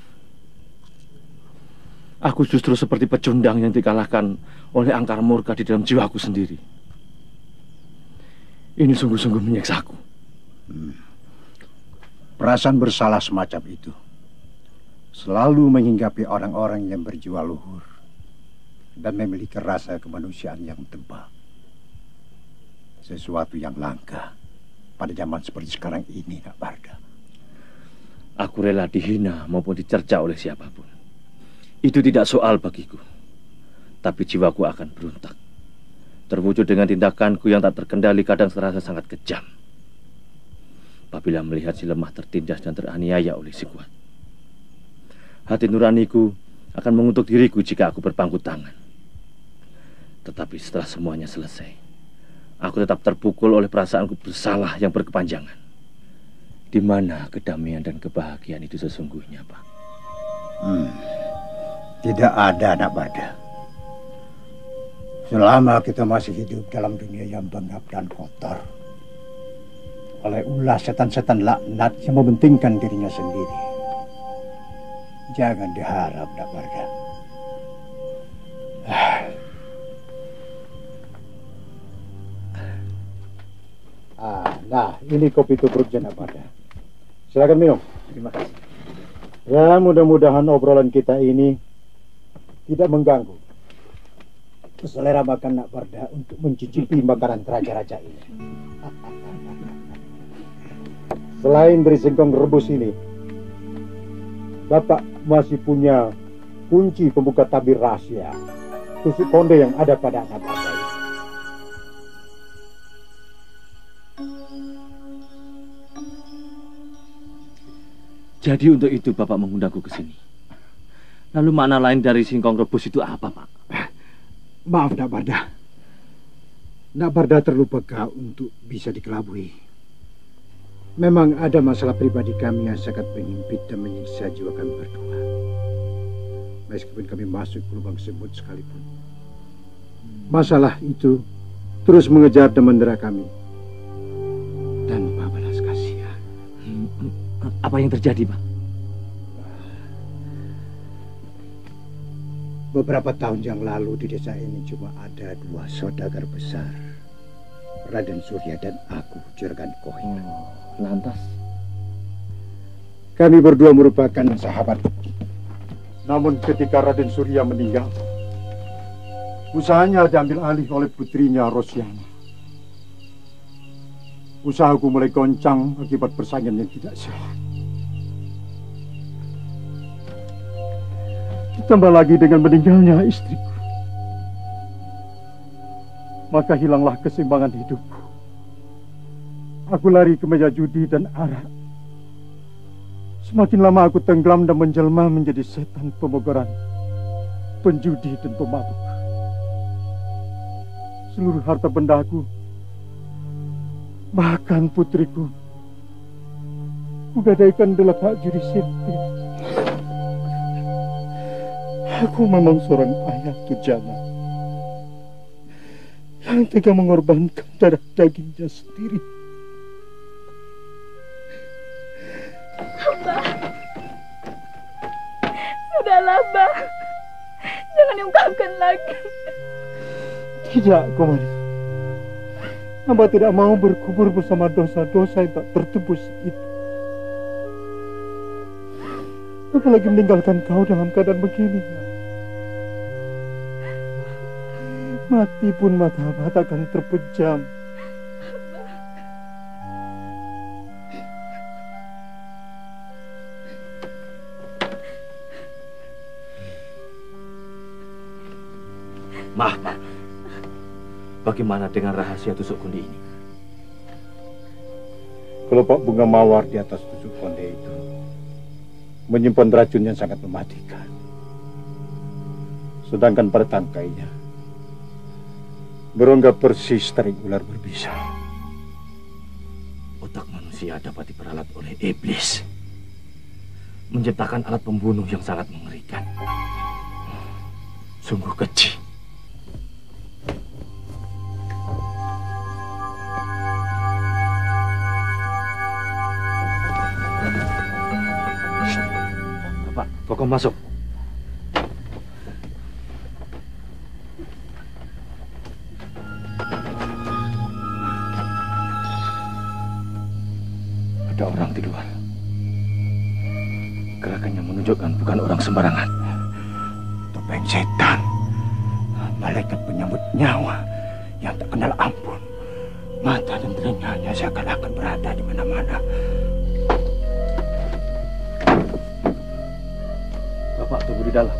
Aku justru seperti pecundang yang dikalahkan oleh angkar murka di dalam jiwaku sendiri. Ini sungguh-sungguh menyiksaku. Perasaan bersalah semacam itu selalu menghinggapi orang-orang yang berjiwa luhur dan memiliki rasa kemanusiaan yang tebal. Sesuatu yang langka pada zaman seperti sekarang ini, Nak Barda. Aku rela dihina maupun dicerca oleh siapapun. Itu tidak soal bagiku. Tapi jiwaku akan berontak. Terwujud dengan tindakanku yang tak terkendali kadang terasa sangat kejam. Apabila melihat si lemah tertindas dan teraniaya oleh si kuat. Hati nuraniku akan mengutuk diriku jika aku berpangku tangan. Tetapi setelah semuanya selesai, aku tetap terpukul oleh perasaanku bersalah yang berkepanjangan. Di mana kedamaian dan kebahagiaan itu sesungguhnya, Pak? Tidak ada, Nak Barda. Selama kita masih hidup dalam dunia yang bengap dan kotor, oleh ulah setan-setan laknat yang mementingkan dirinya sendiri, jangan diharap, Nak Barda. Nah, ini kopi tubruknya, Nak Barda. Silakan minum. Terima kasih. Ya, mudah-mudahan obrolan kita ini tidak mengganggu selera makan Nak Barda untuk mencicipi makanan raja-raja ini. Selain dari singkong rebus ini, Bapak masih punya kunci pembuka tabir rahasia tusuk konde yang ada pada Nak Barda ini. Jadi untuk itu Bapak mengundangku ke sini. Lalu makna lain dari singkong rebus itu apa, Pak? Maaf, Nak Barda. Nak Barda terlalu peka untuk bisa dikelabui. Memang ada masalah pribadi kami yang sangat mengimpit dan menyiksa jiwa kami berdua. Meskipun kami masuk ke lubang semut sekalipun. Masalah itu terus mengejar dan mendera kami. Tanpa balas kasihan. Apa yang terjadi, Pak? Beberapa tahun yang lalu di desa ini cuma ada 2 saudagar besar, Raden Surya dan aku, Juragan Kohina. Lantas? Kami berdua merupakan sahabat. Namun ketika Raden Surya meninggal, usahanya diambil alih oleh putrinya Rosiana. Usahaku mulai goncang akibat persaingan yang tidak sehat. Ditambah lagi dengan meninggalnya istriku. Maka hilanglah keseimbangan hidupku. Aku lari ke meja judi dan arak. Semakin lama aku tenggelam dan menjelma menjadi setan pemogoran, penjudi dan pemabuk. Seluruh harta bendaku, bahkan putriku, menggadaikan delak hak judi sipil. Aku memang seorang ayah tujana yang tega mengorbankan darah dagingnya sendiri. Abah, sudahlah, Abah. Jangan diungkapkan lagi. Tidak, Komari. Hamba tidak mau berkubur bersama dosa-dosa yang tak tertebus itu. Apalagi meninggalkan kau dalam keadaan begini. Mati pun mata hamba akan terpejam. Maaf, Pak. Bagaimana dengan rahasia tusuk konde ini? Kelopak bunga mawar di atas tusuk konde itu menyimpan racun yang sangat mematikan. Sedangkan pada tangkainya berongga persis taring ular berbisa. Otak manusia dapat diperalat oleh iblis, menciptakan alat pembunuh yang sangat mengerikan. Sungguh keji. Bapak, kokom masuk. Ada orang di luar. Gerakannya menunjukkan bukan orang sembarangan. Topeng setan, malaikat penyambut nyawa yang tak kenal ampun. Mata dan telinganya seakan-akan berada di mana-mana. Bapak tunggu di dalam.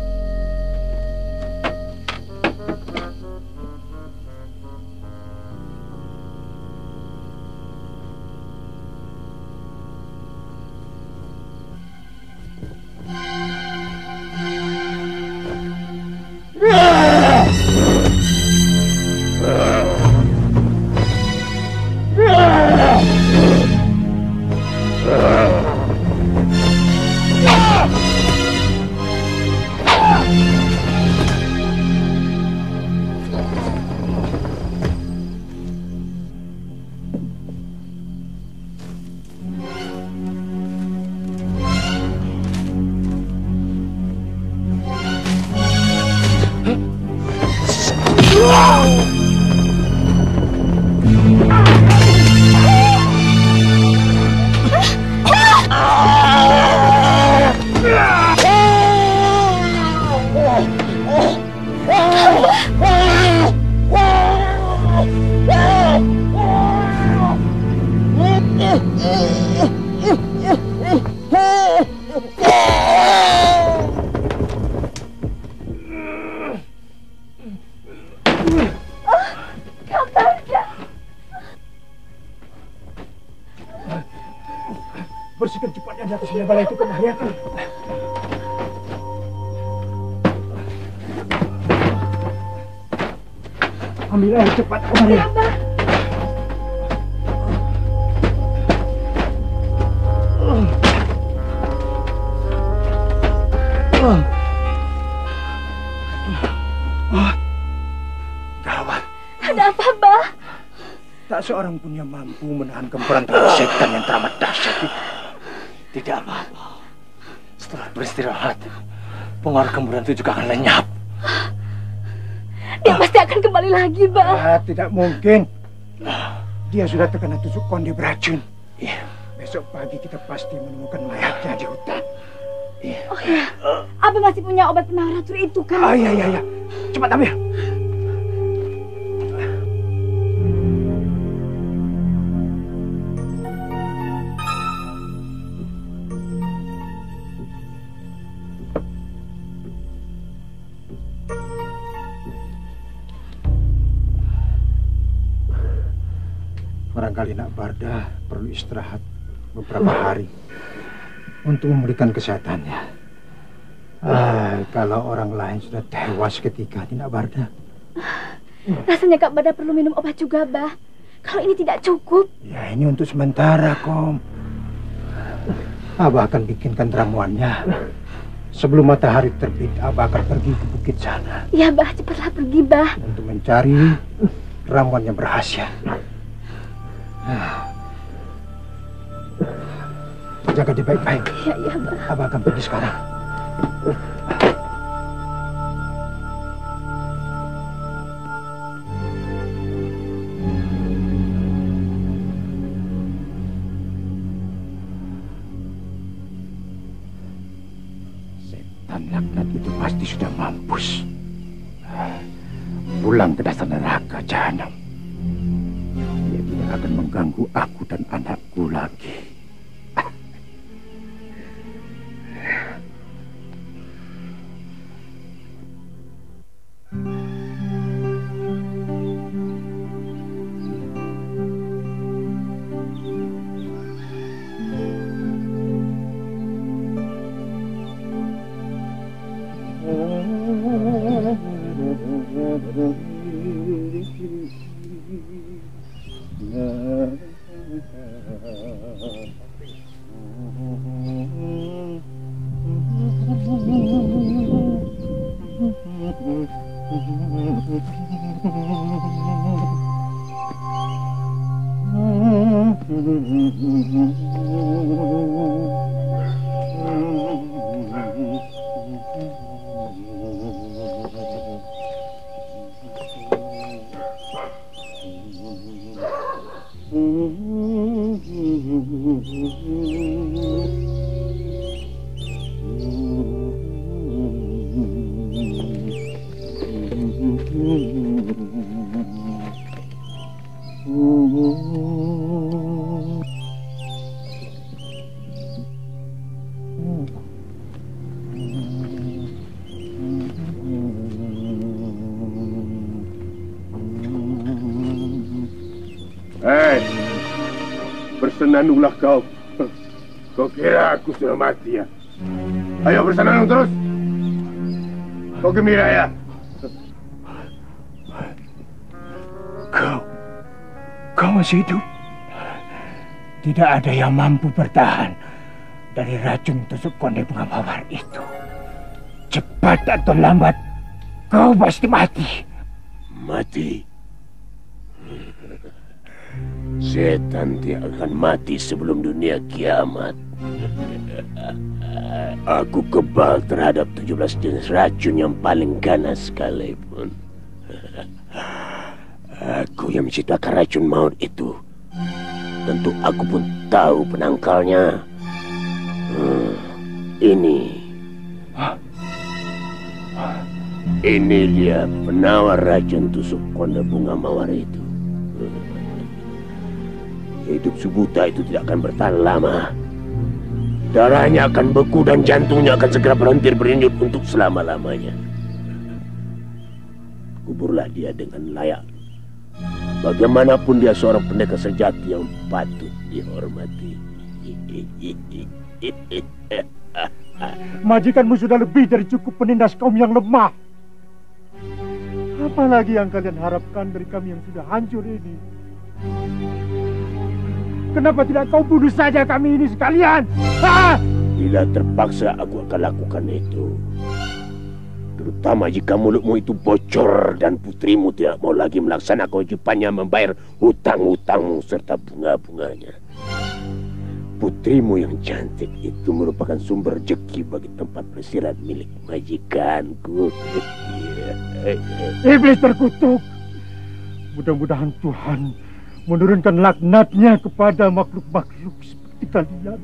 Bersihkan cepatnya di atas bala itu, membahayakan. Ambil air cepat, Komari. Gawat. Ada apa, Mbah? Tak seorang pun yang mampu menahan gempuran setan yang teramat dahsyat itu. Tidak apa-apa. Setelah beristirahat, pengaruh gemburan itu juga akan lenyap. Dia pasti akan kembali lagi, Mbah. Tidak mungkin. Dia sudah terkena tusuk konde beracun. Iya. Besok pagi kita pasti menemukan mayatnya di hutan. Iya. Oh ya, Abah masih punya obat penawar racun itu kan? Iya. Cepat ambil. Barangkali Nak Barda perlu istirahat beberapa hari untuk memulihkan kesehatannya. Kalau orang lain sudah tewas ketika Nak Barda. Rasanya Kak Barda perlu minum obat juga, Bah. Kalau ini tidak cukup. Ya, ini untuk sementara, Kom. Abah akan bikinkan ramuannya. Sebelum matahari terbit, Abah akan pergi ke bukit sana. Iya, Bah, cepatlah pergi, Bah. Untuk mencari ramuan yang berhasil. Jaga dia baik-baik. Iya, iya, Bah. Abah akan pergi sekarang. Setan laknat itu pasti sudah mampus. Pulang ke dasar neraka jahanam. Dia tidak akan mengganggu aku dan anakku lagi. Bersenandunglah kau. Kau kira aku sudah mati ya? Ayo bersenandung terus. Kau gembira ya? Kau masih hidup. Tidak ada yang mampu bertahan dari racun tusuk konde bunga mawar itu. Cepat atau lambat, kau pasti mati. Mati? Setan tidak akan mati sebelum dunia kiamat. Aku kebal terhadap 17 jenis racun yang paling ganas sekalipun. Aku yang menciptakan racun maut itu. Tentu aku pun tahu penangkalnya. Ini dia penawar racun tusuk konde bunga mawar itu. Hidup Subuta itu tidak akan bertahan lama. Darahnya akan beku dan jantungnya akan segera berhenti berdenyut untuk selama-lamanya. Kuburlah dia dengan layak. Bagaimanapun dia seorang pendekar sejati yang patut dihormati. Majikanmu sudah lebih dari cukup menindas kaum yang lemah. Apalagi yang kalian harapkan dari kami yang sudah hancur ini? Kenapa tidak kau bunuh saja kami ini sekalian? Bila terpaksa aku akan lakukan itu. Terutama jika mulutmu itu bocor dan putrimu tidak mau lagi melaksanakan kewajibannya membayar hutang-hutangmu serta bunga-bunganya. Putrimu yang cantik itu merupakan sumber rezeki bagi tempat pelesiran milik majikanku. Iblis terkutuk. Mudah-mudahan Tuhan menurunkan laknatnya kepada makhluk-makhluk seperti kalian.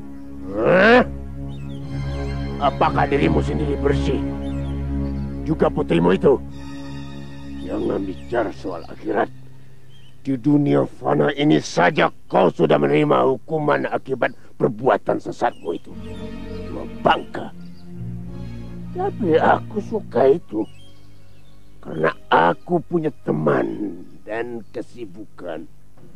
Apakah dirimu sendiri bersih? Juga putrimu itu? Jangan bicara soal akhirat. Di dunia fana ini saja kau sudah menerima hukuman akibat perbuatan sesatmu itu. Dua bangka. Tapi aku suka itu. Karena aku punya teman dan kesibukan.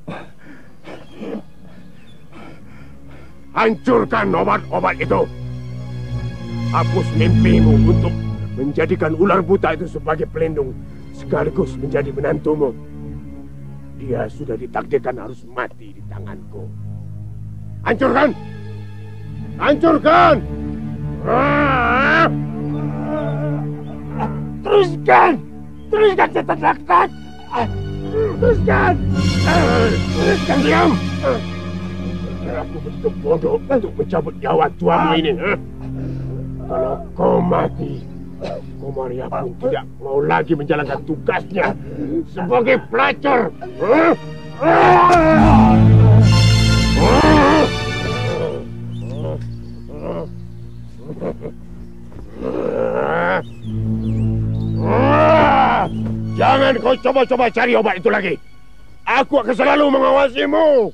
Hancurkan obat-obat itu. Hapus mimpimu untuk menjadikan ular buta itu sebagai pelindung sekaligus menjadi menantumu. Dia sudah ditakdirkan harus mati di tanganku. Hancurkan! Hancurkan! Teruskan! Teruskan setan laknat! Teruskan! Teruskan, diam! Aku betul bodoh untuk mencabut nyawa tuamu ini. Kalau kau mati, Komaria pun tidak mau lagi menjalankan tugasnya sebagai pelacur. Jangan kau coba-coba cari obat itu lagi. Aku akan selalu mengawasimu.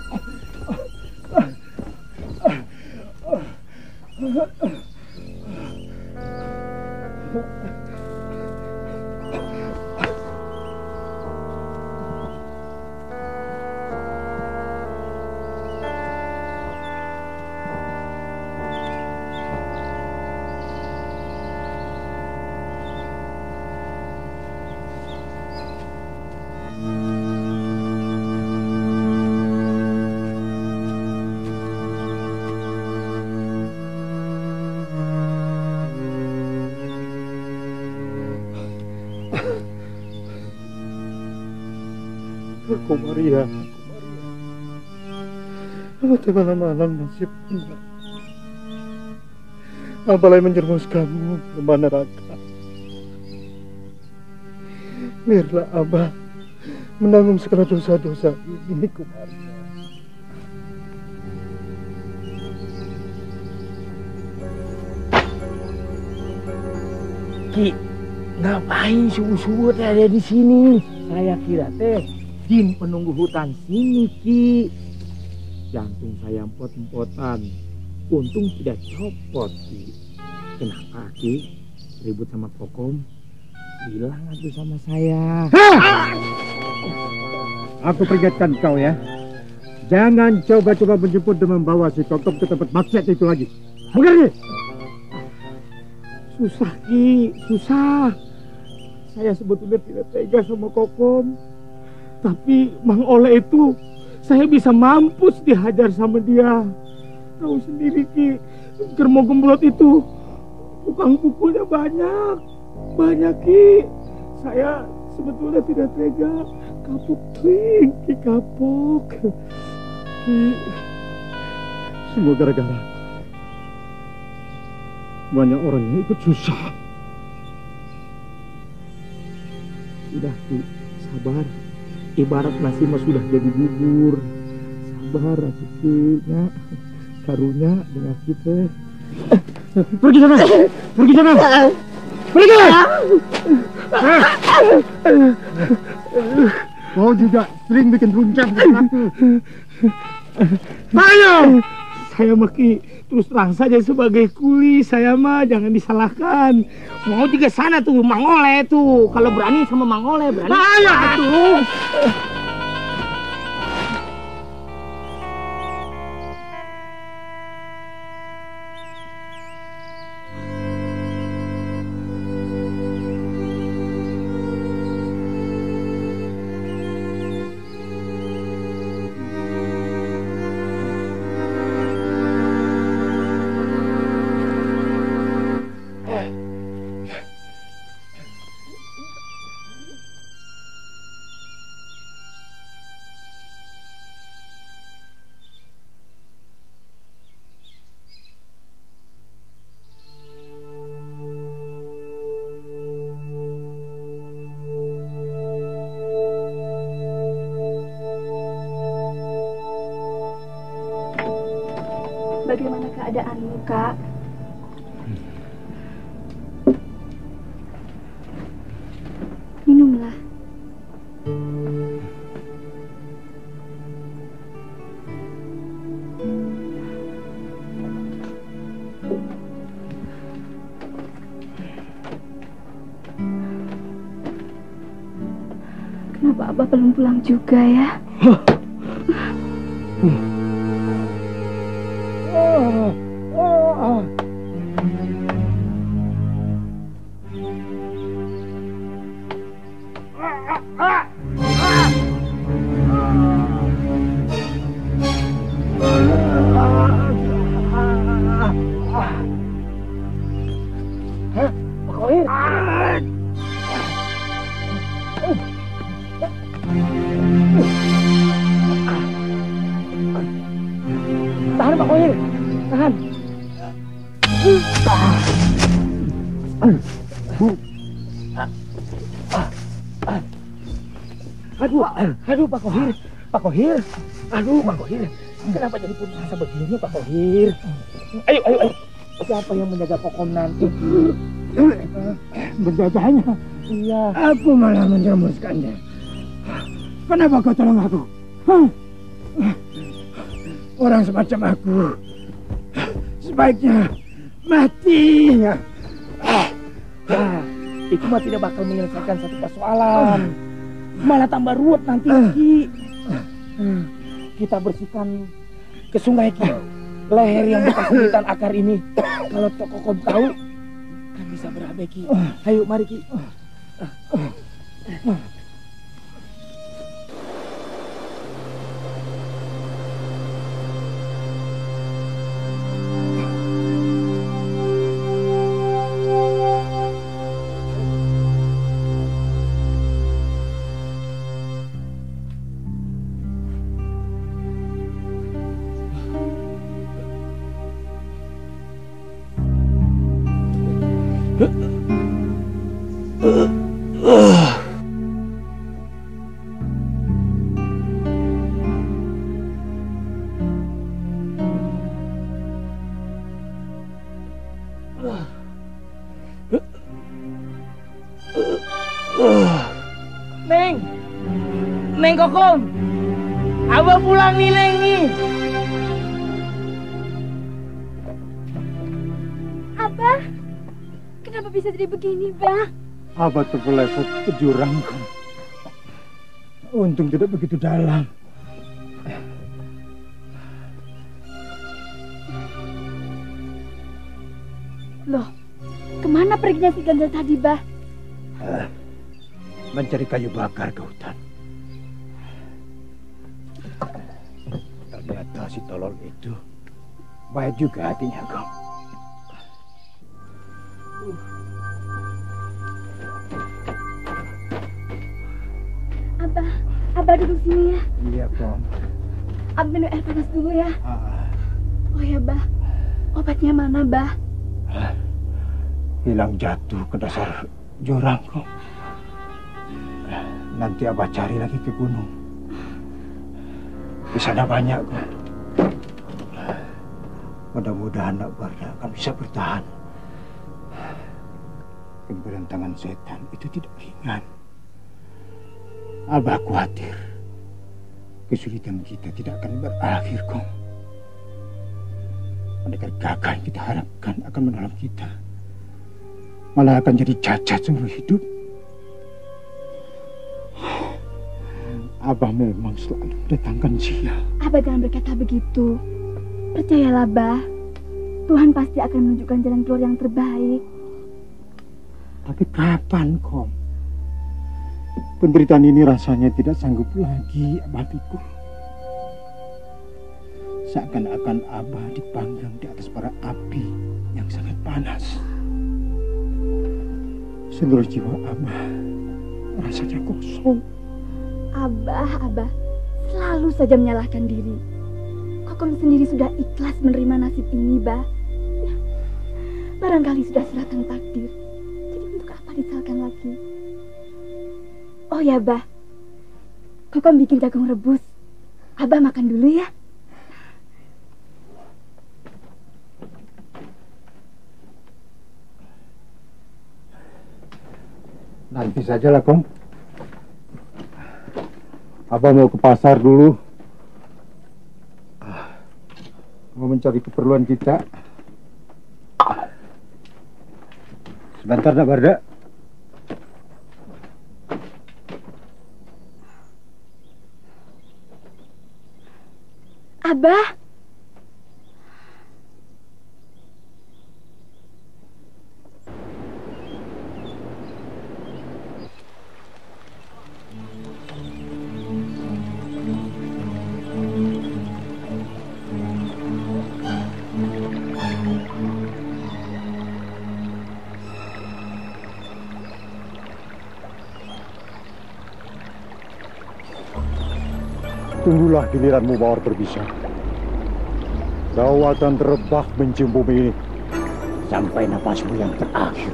Komaria, malam-malam nasibmu. Apalagi menjerumuskanmu ke neraka. Biarlah Abah menanggung segala dosa-dosa ini, Komaria. Ki, ngapain subuh-subuh ada di sini? Saya kira teh jin penunggu hutan sini, Ki. Jantung saya empot-empotan. Untung tidak copot, Ki. Kenapa, Ki? Ribut sama Kokom? Bilang aja sama saya. Aku peringatkan kau ya. Jangan coba-coba menjemput dan membawa si Kokom ke tempat maksiat itu lagi. Mengerti? Susah, Ki. Susah. Saya sebetulnya tidak tega sama Kokom. Tapi Mang Oleh itu, saya bisa mampus dihajar sama dia. Tahu sendiri, Ki, Germo Gemblot itu tukang pukulnya banyak. Banyak, Ki. Saya sebetulnya tidak tega. Kapok, Ki. Kapok. Ki. Semua gara-gara banyak orang yang ikut susah. Sudah, Ki. Sabar. Ibarat nasi mah sudah jadi bubur. Sabar atuh, Ki. Karunya dengan kita. Pergi sana. Pergi sana. Pergi. Kau juga sering bikin runcang dengan aku. Ayo. Saya mah, Ki, terus terang saja sebagai kuli. Saya mah jangan disalahkan. Mau juga sana tuh Mang Oleh tuh. Kalau berani sama Mang Oleh berani. Ayo tuh. Bagaimana keadaanmu, Kak? Minumlah. Kenapa Abah belum pulang juga ya? Hah? Pak Khoir? Tahan Pak Khoir, tahan. Aduh Pak Khoir, Pak Khoir. Aduh Pak Khoir, kenapa jadi putus asa begini Pak Khoir? Ayo. Siapa yang menjaga Kokom nanti? Menjaganya? Iya. Aku malah menjerumuskannya. Kenapa kau tolong aku? Hah? Orang semacam aku sebaiknya mati. Itu mah tidak bakal menyelesaikan satu persoalan. Malah tambah ruwet nanti, Ki. Kita bersihkan ke sungai, Ki. Leher yang bekas gigitan akar ini. Kalau Kokom tahu, kan bisa berabe, Ki. Ayo, mari, Ki. Neng Kokom, Abah pulang nih Neng nih. Abah, kenapa bisa jadi begini, Bah? Abah terpeleset ke jurang. Untung tidak begitu dalam. Loh, kemana perginya si Gandel tadi, Bah? Mencari kayu bakar ke hutan. Ternyata si tolol itu baik juga hatinya, kau. Abah duduk sini ya. Iya, Kom. Abah minum air panas dulu ya. Oh ya, Bah. Obatnya mana, Bah? Hilang jatuh ke dasar jurang, Kom. Nanti Abah cari lagi ke gunung. Di sana banyak, Kom. Mudah-mudahan Nak Barda akan bisa bertahan. Pemberontakan setan itu tidak ringan. Abah khawatir kesulitan kita tidak akan berakhir, Kom. Pendekar gagah yang kita harapkan akan menolong kita malah akan jadi cacat seumur hidup. Abah memang selalu mendatangkan sial. Abah jangan berkata begitu. Percayalah, Bah. Tuhan pasti akan menunjukkan jalan keluar yang terbaik. Tapi kapan, Kom? Penderitaan ini rasanya tidak sanggup lagi Abah pikul. Seakan-akan Abah dipanggang di atas bara api yang sangat panas. Seluruh jiwa Abah rasanya kosong. Abah selalu saja menyalahkan diri. Kokom sendiri sudah ikhlas menerima nasib ini, Bah. Ya, barangkali sudah suratan takdir. Jadi untuk apa disalahkan lagi? Oh ya, Bah. Kokom bikin jagung rebus. Abah makan dulu ya. Nanti sajalah, Kom. Abah mau ke pasar dulu. Mau mencari keperluan kita. Sebentar, Nak Barda. Abah. Tunggulah giliranmu, Mawar berbisa. Kau akan terbang mencium bumi ini sampai napasmu yang terakhir.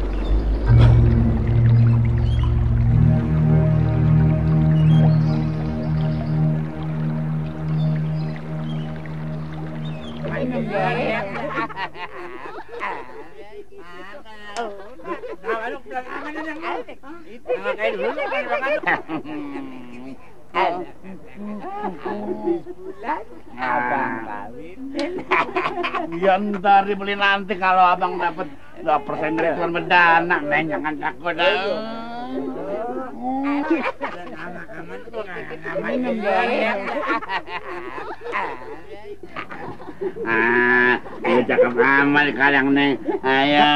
Abang kawin. Ya ntar dibeli nanti kalau abang dapat 2% dari tuan berdana, Neng, jangan takut. Ini cakep amat kalian, Neng. Ayo.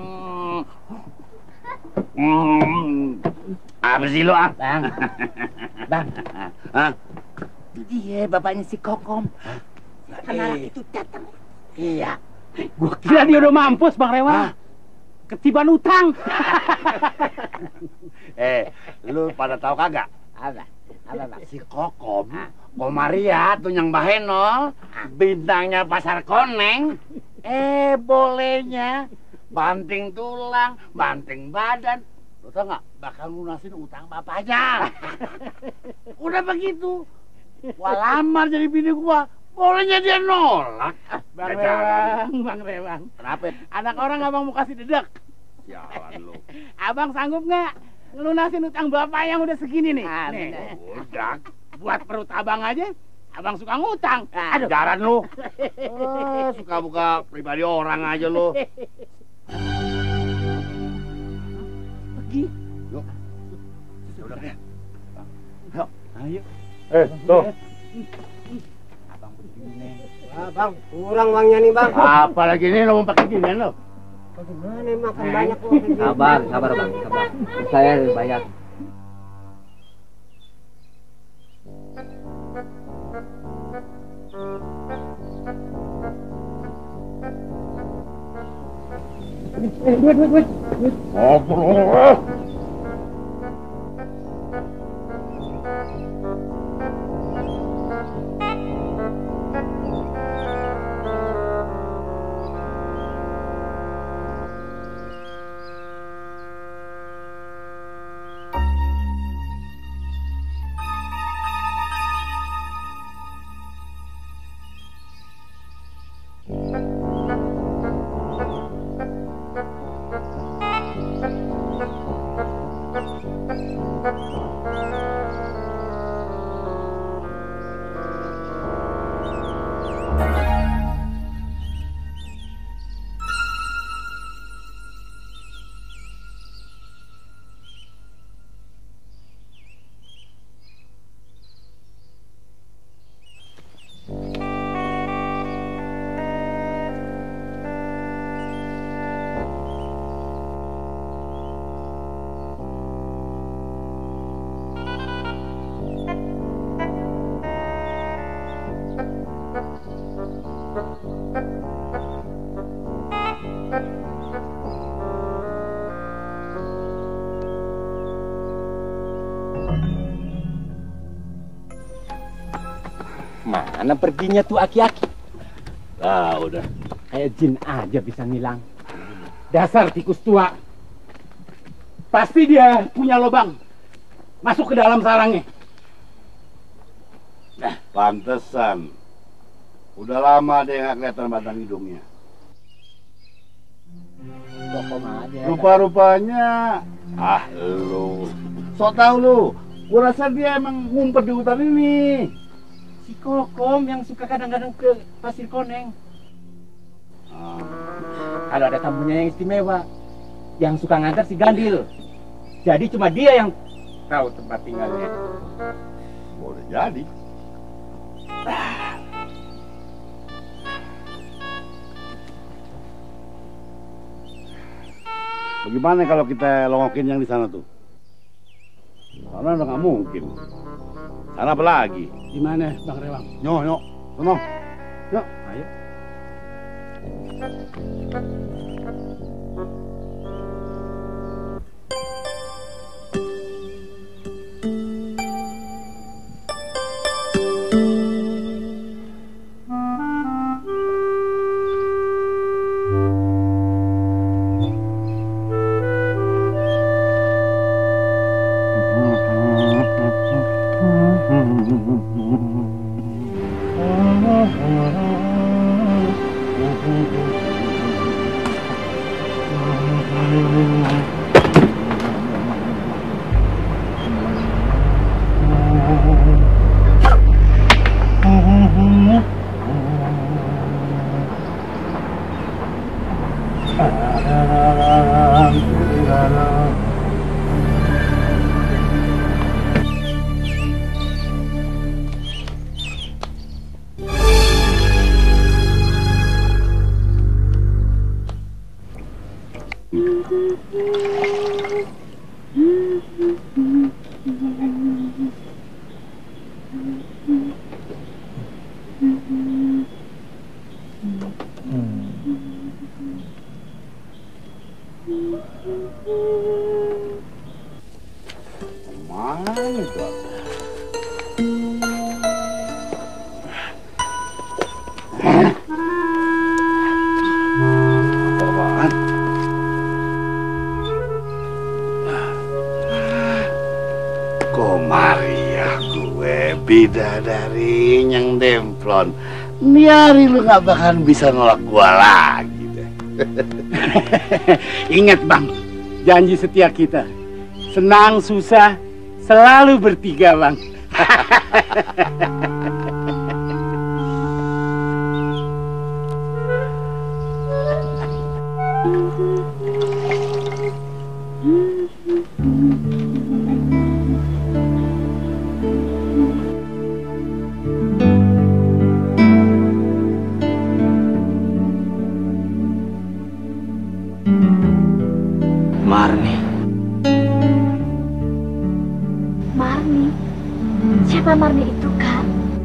Apa sih lo, Bang? Bang. Hah? Iya, bapaknya si Kokom. Anak itu datang. Iya. Gua kira dia udah mampus, Bang Rewa. Ketiban utang. Lu pada tahu kagak? Apa? Si Kokom, Komaria tuh yang Baheno, bintangnya pasar koneng. Bolehnya banting tulang, banting badan. Lu tau nggak? Bakal lunasin utang bapaknya. Udah begitu. Gua lamar jadi bini gua, bolehnya dia nolak. Bang Rewang. Kenapa? Anak orang abang mau kasih dedek. Jalan lu. Abang sanggup nggak ngelunasin utang bapak yang udah segini nih? Udah. Buat perut abang aja, abang suka ngutang. Aduh. Jaran lu. Suka buka pribadi orang aja lu. Pergi. Yuk. Udah ya. Yuk. Ayo. Tuh. Abang begini. Bang, kurang uangnya nih, Bang. Apalagi ini lo mau pakai gini lo? Bagaimana makan banyak kok. Sabar, Bang, sabar. Saya bayar. Duit. Mana perginya tuh aki-aki? Udah. Kayak jin aja bisa ngilang. Dasar tikus tua. Pasti dia punya lubang. Masuk ke dalam sarangnya. Pantesan. Udah lama dia nggak kelihatan batang hidungnya. Rupa-rupanya. Lu. Sok tahu lu. Gua rasa dia emang ngumpet di hutan ini. Si Kokom yang suka kadang-kadang ke Pasir Koneng. Kalau ada tamunya yang istimewa, yang suka ngantar si Gandil. Jadi cuma dia yang tahu tempat tinggalnya. Boleh jadi. Bagaimana kalau kita longokin yang di sana tuh? Karena udah nggak mungkin. Sana apa lagi? Di mana, Bang Rewang? Nyok, sono. Yuk, ayo. Bidadari yang demplon, nih hari lu gak bakalan bisa nolak gua lagi deh. Ingat bang, janji setia kita, senang susah selalu bertiga bang. Marni. Marni? Siapa Marni itu, Kak?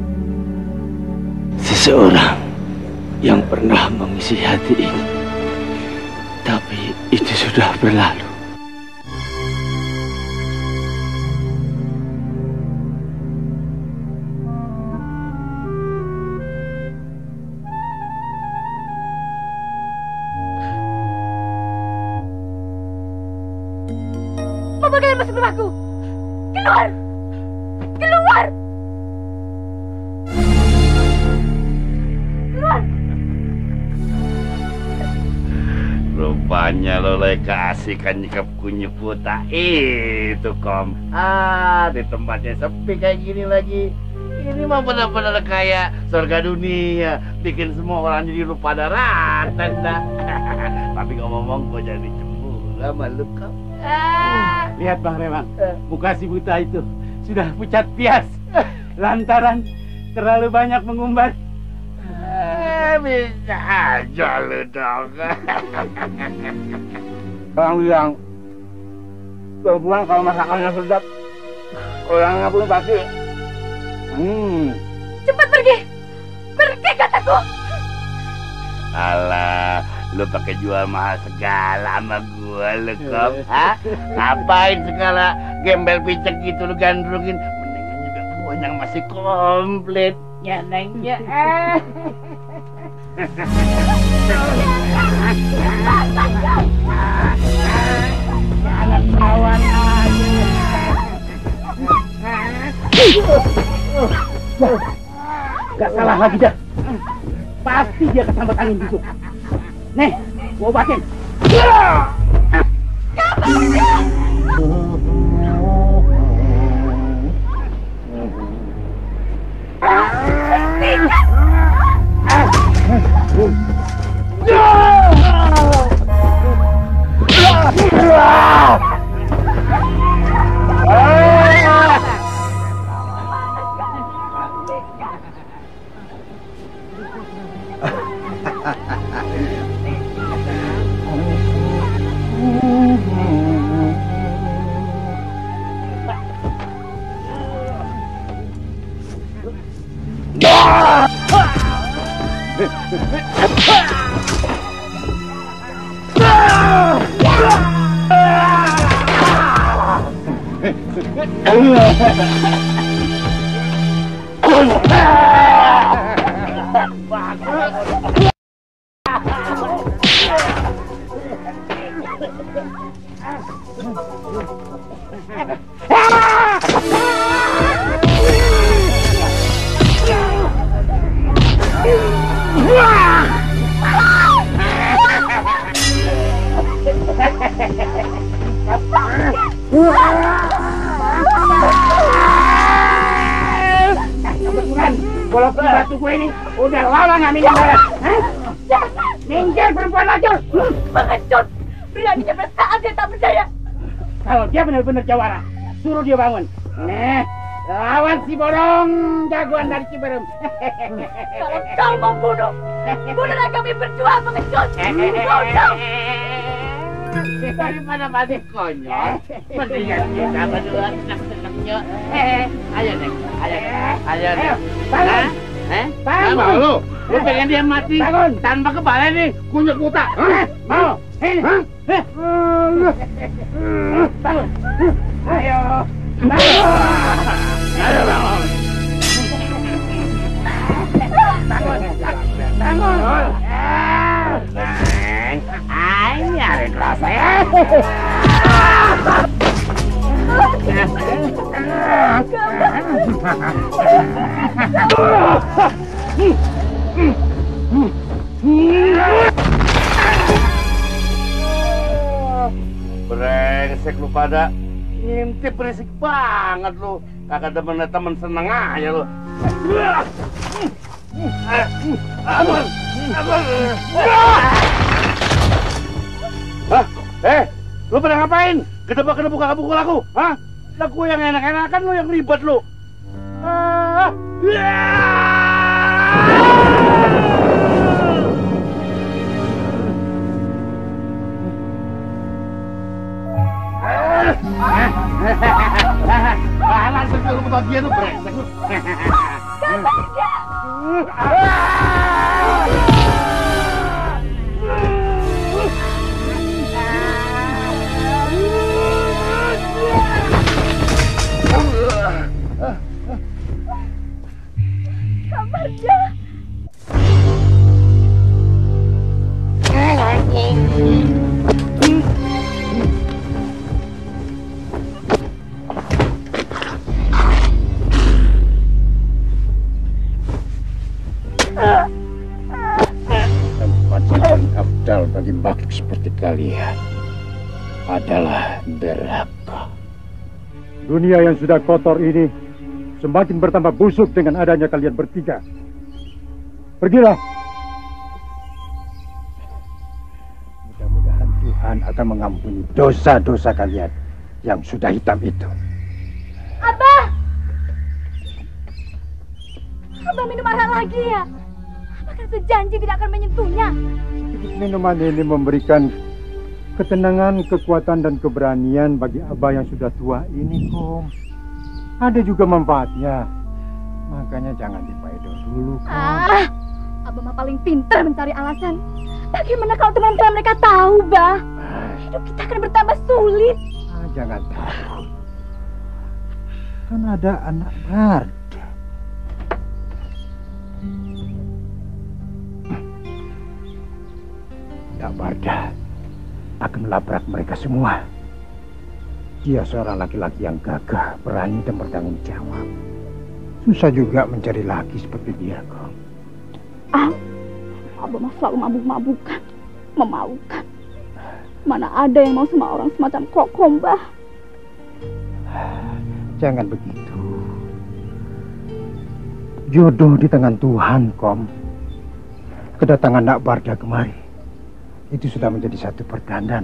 Seseorang yang pernah mengisi hati ini. Tapi itu sudah berlalu. Apa kalian masih berlaku? Keluar! Keluar! Keluar! Rupanya lo lagi keasikan nyekap kunyuk buta itu, Kom. Di tempatnya sepi kayak gini lagi. Ini mah benar-benar kayak surga dunia, bikin semua orang jadi lupa daratan dah. Tapi ngomong-ngomong, gue jadi cemburu sama lu, Kom. Lihat Bang Remang, muka si buta itu sudah pucat pias lantaran terlalu banyak mengumbar. Bisa aja lu dong. Bang bilang, perempuan kalau masakannya sedap, orangnya pun pasti. Cepat pergi! Pergi kataku! Alah, lu pakai jual mahal segala sama gua lu, Kom. Hah? Ngapain segala gembel picek gitu lu gandrungin? Mendingan juga gua yang masih komplit. Ya, Neng, ya. Jangan lawan aja. Gak salah lagi dah. Pasti dia kesambet angin busuk. Nih, gua obatin. Walaupun batu gue ini udah lama nggak minum darah. Minggir perempuan lacur. Pengecut. Beraninya bersaat dia tak percaya. Kalau dia benar-benar jawara, suruh dia bangun. Lawan si Bodong, jagoan dari Ciberem. Kalau kau mau bunuh, bunuhlah kami berdua, pengecut. Daripada mati konyol, mendingan kita berdua senang-senangnya. Ayo Neng, ayo. Bangun. Bangun. Mau lu pengen dia mati tanpa kepala nih, kunyuk buta. Mau? Ini. Bangun. Ayo. Ayo bangun. Bangun. Ini ada kerasa ya. Brengsek lu pada. Ngintip berisik banget lu. Kagak demen temen seneng aja lu. Hah? Lu pada ngapain? Gedebak-gedebuk kagak pukul aku? Hah? Lah gue yang enak-enakan, lu yang ribet lu. Langsung lu betot dia tuh brengsek lu. Kamarnya. Tempat yang paling afdal bagi makhluk seperti kalian adalah neraka. Dunia yang sudah kotor ini semakin bertambah busuk dengan adanya kalian bertiga. Pergilah. Mudah-mudahan Tuhan akan mengampuni dosa-dosa kalian yang sudah hitam itu. Abah! Abah minum arak lagi ya? Apakah sejanji tidak akan menyentuhnya? Minuman ini memberikan ketenangan, kekuatan, dan keberanian bagi Abah yang sudah tua ini, Kom. Ada juga manfaatnya. Makanya jangan dipaedo dulu, Kom. Abah mah paling pintar mencari alasan. Bagaimana kalau teman-teman mereka tahu, Bah? Hidup kita akan bertambah sulit. Jangan takut. Kan ada anak Barda. Anak Barda akan melabrak mereka semua. Dia seorang laki-laki yang gagah, berani, dan bertanggung jawab. Susah juga mencari laki seperti dia, Kom. Abah mah selalu mabuk-mabukan, memaukan. Mana ada yang mau sama orang semacam Kokom, Bah? Jangan begitu. Jodoh di tangan Tuhan, Kom. Kedatangan Nak Barda kemari itu sudah menjadi satu pertanda.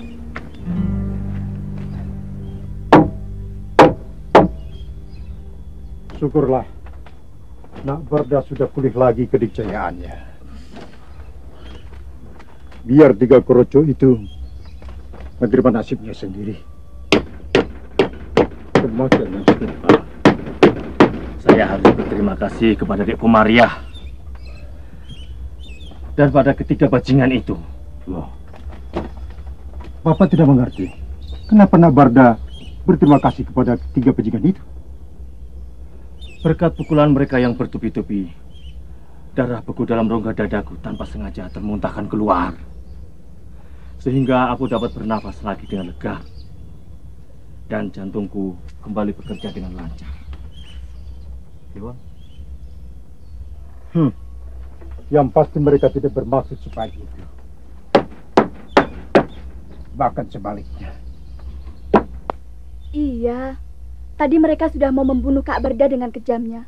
Syukurlah, Nak Barda sudah pulih lagi kedikjayaannya. Biar tiga Korojo itu menerima nasibnya sendiri. Kematian yang setimpa. Saya harus berterima kasih kepada Dek Komariah dan pada ketiga bajingan itu. Loh, Bapak tidak mengerti. Kenapa Nak Barda berterima kasih kepada tiga bajingan itu? Berkat pukulan mereka yang bertubi-tubi, darah beku dalam rongga dadaku tanpa sengaja termuntahkan keluar. Sehingga aku dapat bernafas lagi dengan lega. Dan jantungku kembali bekerja dengan lancar. Dewa? Yang pasti mereka tidak bermaksud sebaik itu. Bahkan sebaliknya. Iya, tadi mereka sudah mau membunuh Kak Barda dengan kejamnya.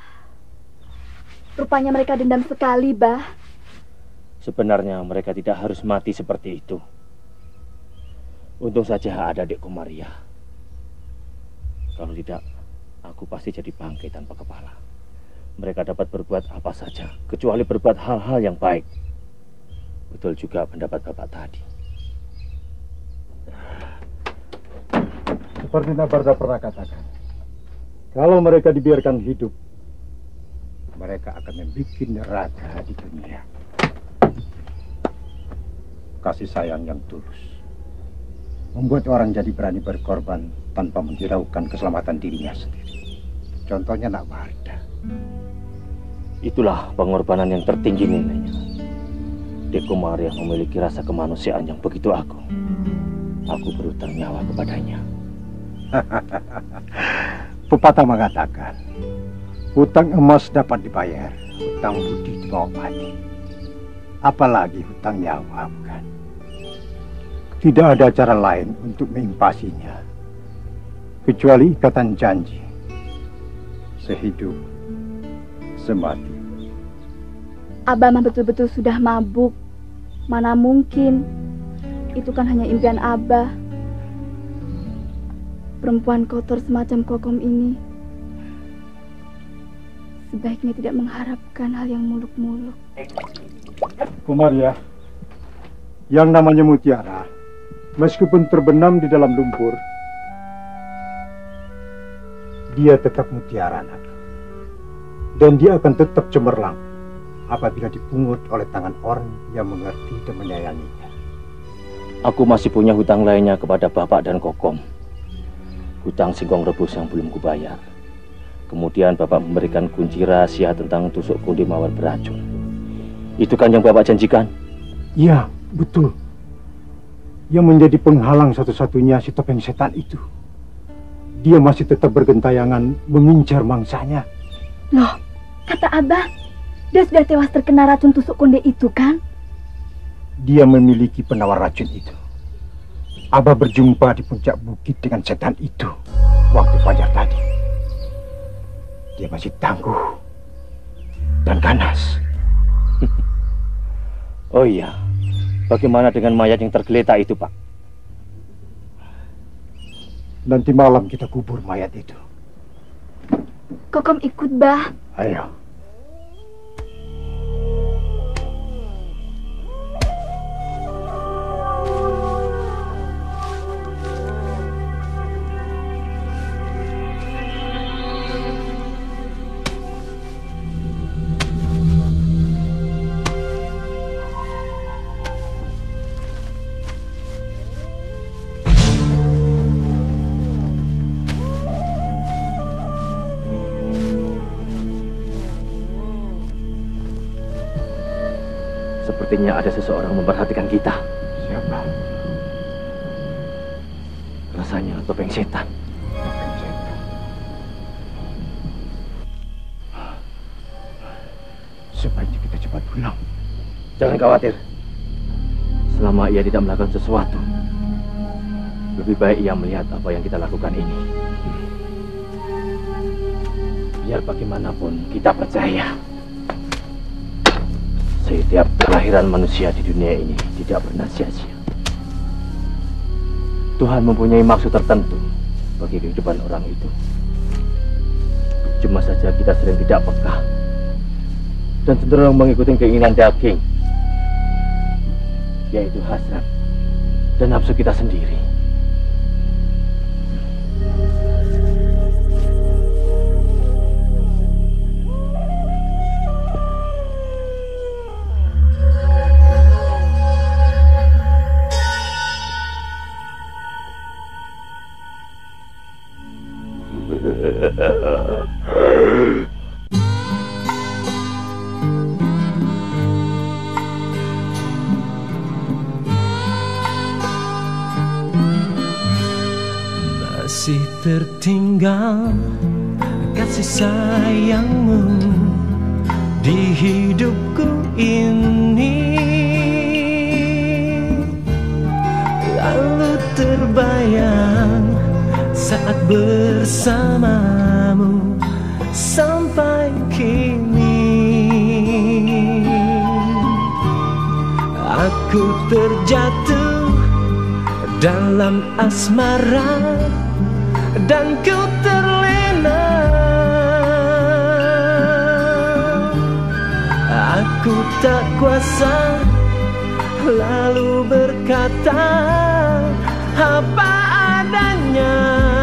Rupanya mereka dendam sekali, Bah. Sebenarnya mereka tidak harus mati seperti itu. Untung saja ada Dek Komaria. Kalau tidak, aku pasti jadi bangkai tanpa kepala. Mereka dapat berbuat apa saja, kecuali berbuat hal-hal yang baik. Betul juga pendapat Bapak tadi. Seperti Nabarda pernah katakan, kalau mereka dibiarkan hidup, mereka akan membuat neraka di dunia. Kasih sayang yang tulus membuat orang jadi berani berkorban tanpa menghiraukan keselamatan dirinya sendiri. Contohnya Nabarda. Itulah pengorbanan yang tertinggi nilainya. Dek Komaria memiliki rasa kemanusiaan yang begitu agung. Aku berhutang nyawa kepadanya. Pepatah mengatakan, hutang emas dapat dibayar, hutang budi dibawa mati. Apalagi hutang nyawa, bukan? Tidak ada cara lain untuk mengimpasinya, kecuali ikatan janji, sehidup, semati. Abah mah betul-betul sudah mabuk. Mana mungkin. Itu kan hanya impian Abah. Perempuan kotor semacam Kokom ini sebaiknya tidak mengharapkan hal yang muluk-muluk. Komaria, yang namanya mutiara, meskipun terbenam di dalam lumpur, dia tetap mutiara, anak. Dan dia akan tetap cemerlang apabila dipungut oleh tangan orang yang mengerti dan menyayanginya. Aku masih punya hutang lainnya kepada Bapak dan Kokom. Hutang singkong rebus yang belum kubayar. Kemudian Bapak memberikan kunci rahasia tentang tusuk kundi mawar beracun. Itu kan yang Bapak janjikan? Iya, betul. Yang menjadi penghalang satu-satunya si topeng setan itu. Dia masih tetap bergentayangan mengincar mangsanya. Loh, kata Abah, dia sudah tewas terkena racun tusuk konde itu kan? Dia memiliki penawar racun itu. Abah berjumpa di puncak bukit dengan setan itu waktu fajar tadi. Dia masih tangguh dan ganas. Oh iya, bagaimana dengan mayat yang tergeletak itu, Pak? Nanti malam kita kubur mayat itu. Kokom ikut, Bah. Ayo. Sepertinya ada seseorang memperhatikan kita. Siapa? Rasanya topeng setan. Topeng setan. Sebaiknya kita cepat pulang. Jangan khawatir. Selama ia tidak melakukan sesuatu, lebih baik ia melihat apa yang kita lakukan ini. Biar bagaimanapun kita percaya. Setiap kelahiran manusia di dunia ini tidak pernah sia-sia. Tuhan mempunyai maksud tertentu bagi kehidupan orang itu. Cuma saja kita sering tidak peka dan cenderung mengikuti keinginan daging, yaitu hasrat dan nafsu kita sendiri. Masih tertinggal kasih sayangmu di hidupku ini. Lalu terbayang saat bersamamu sampai kini. Aku terjatuh dalam asmara dan ku terlena. Aku tak kuasa lalu berkata apa adanya.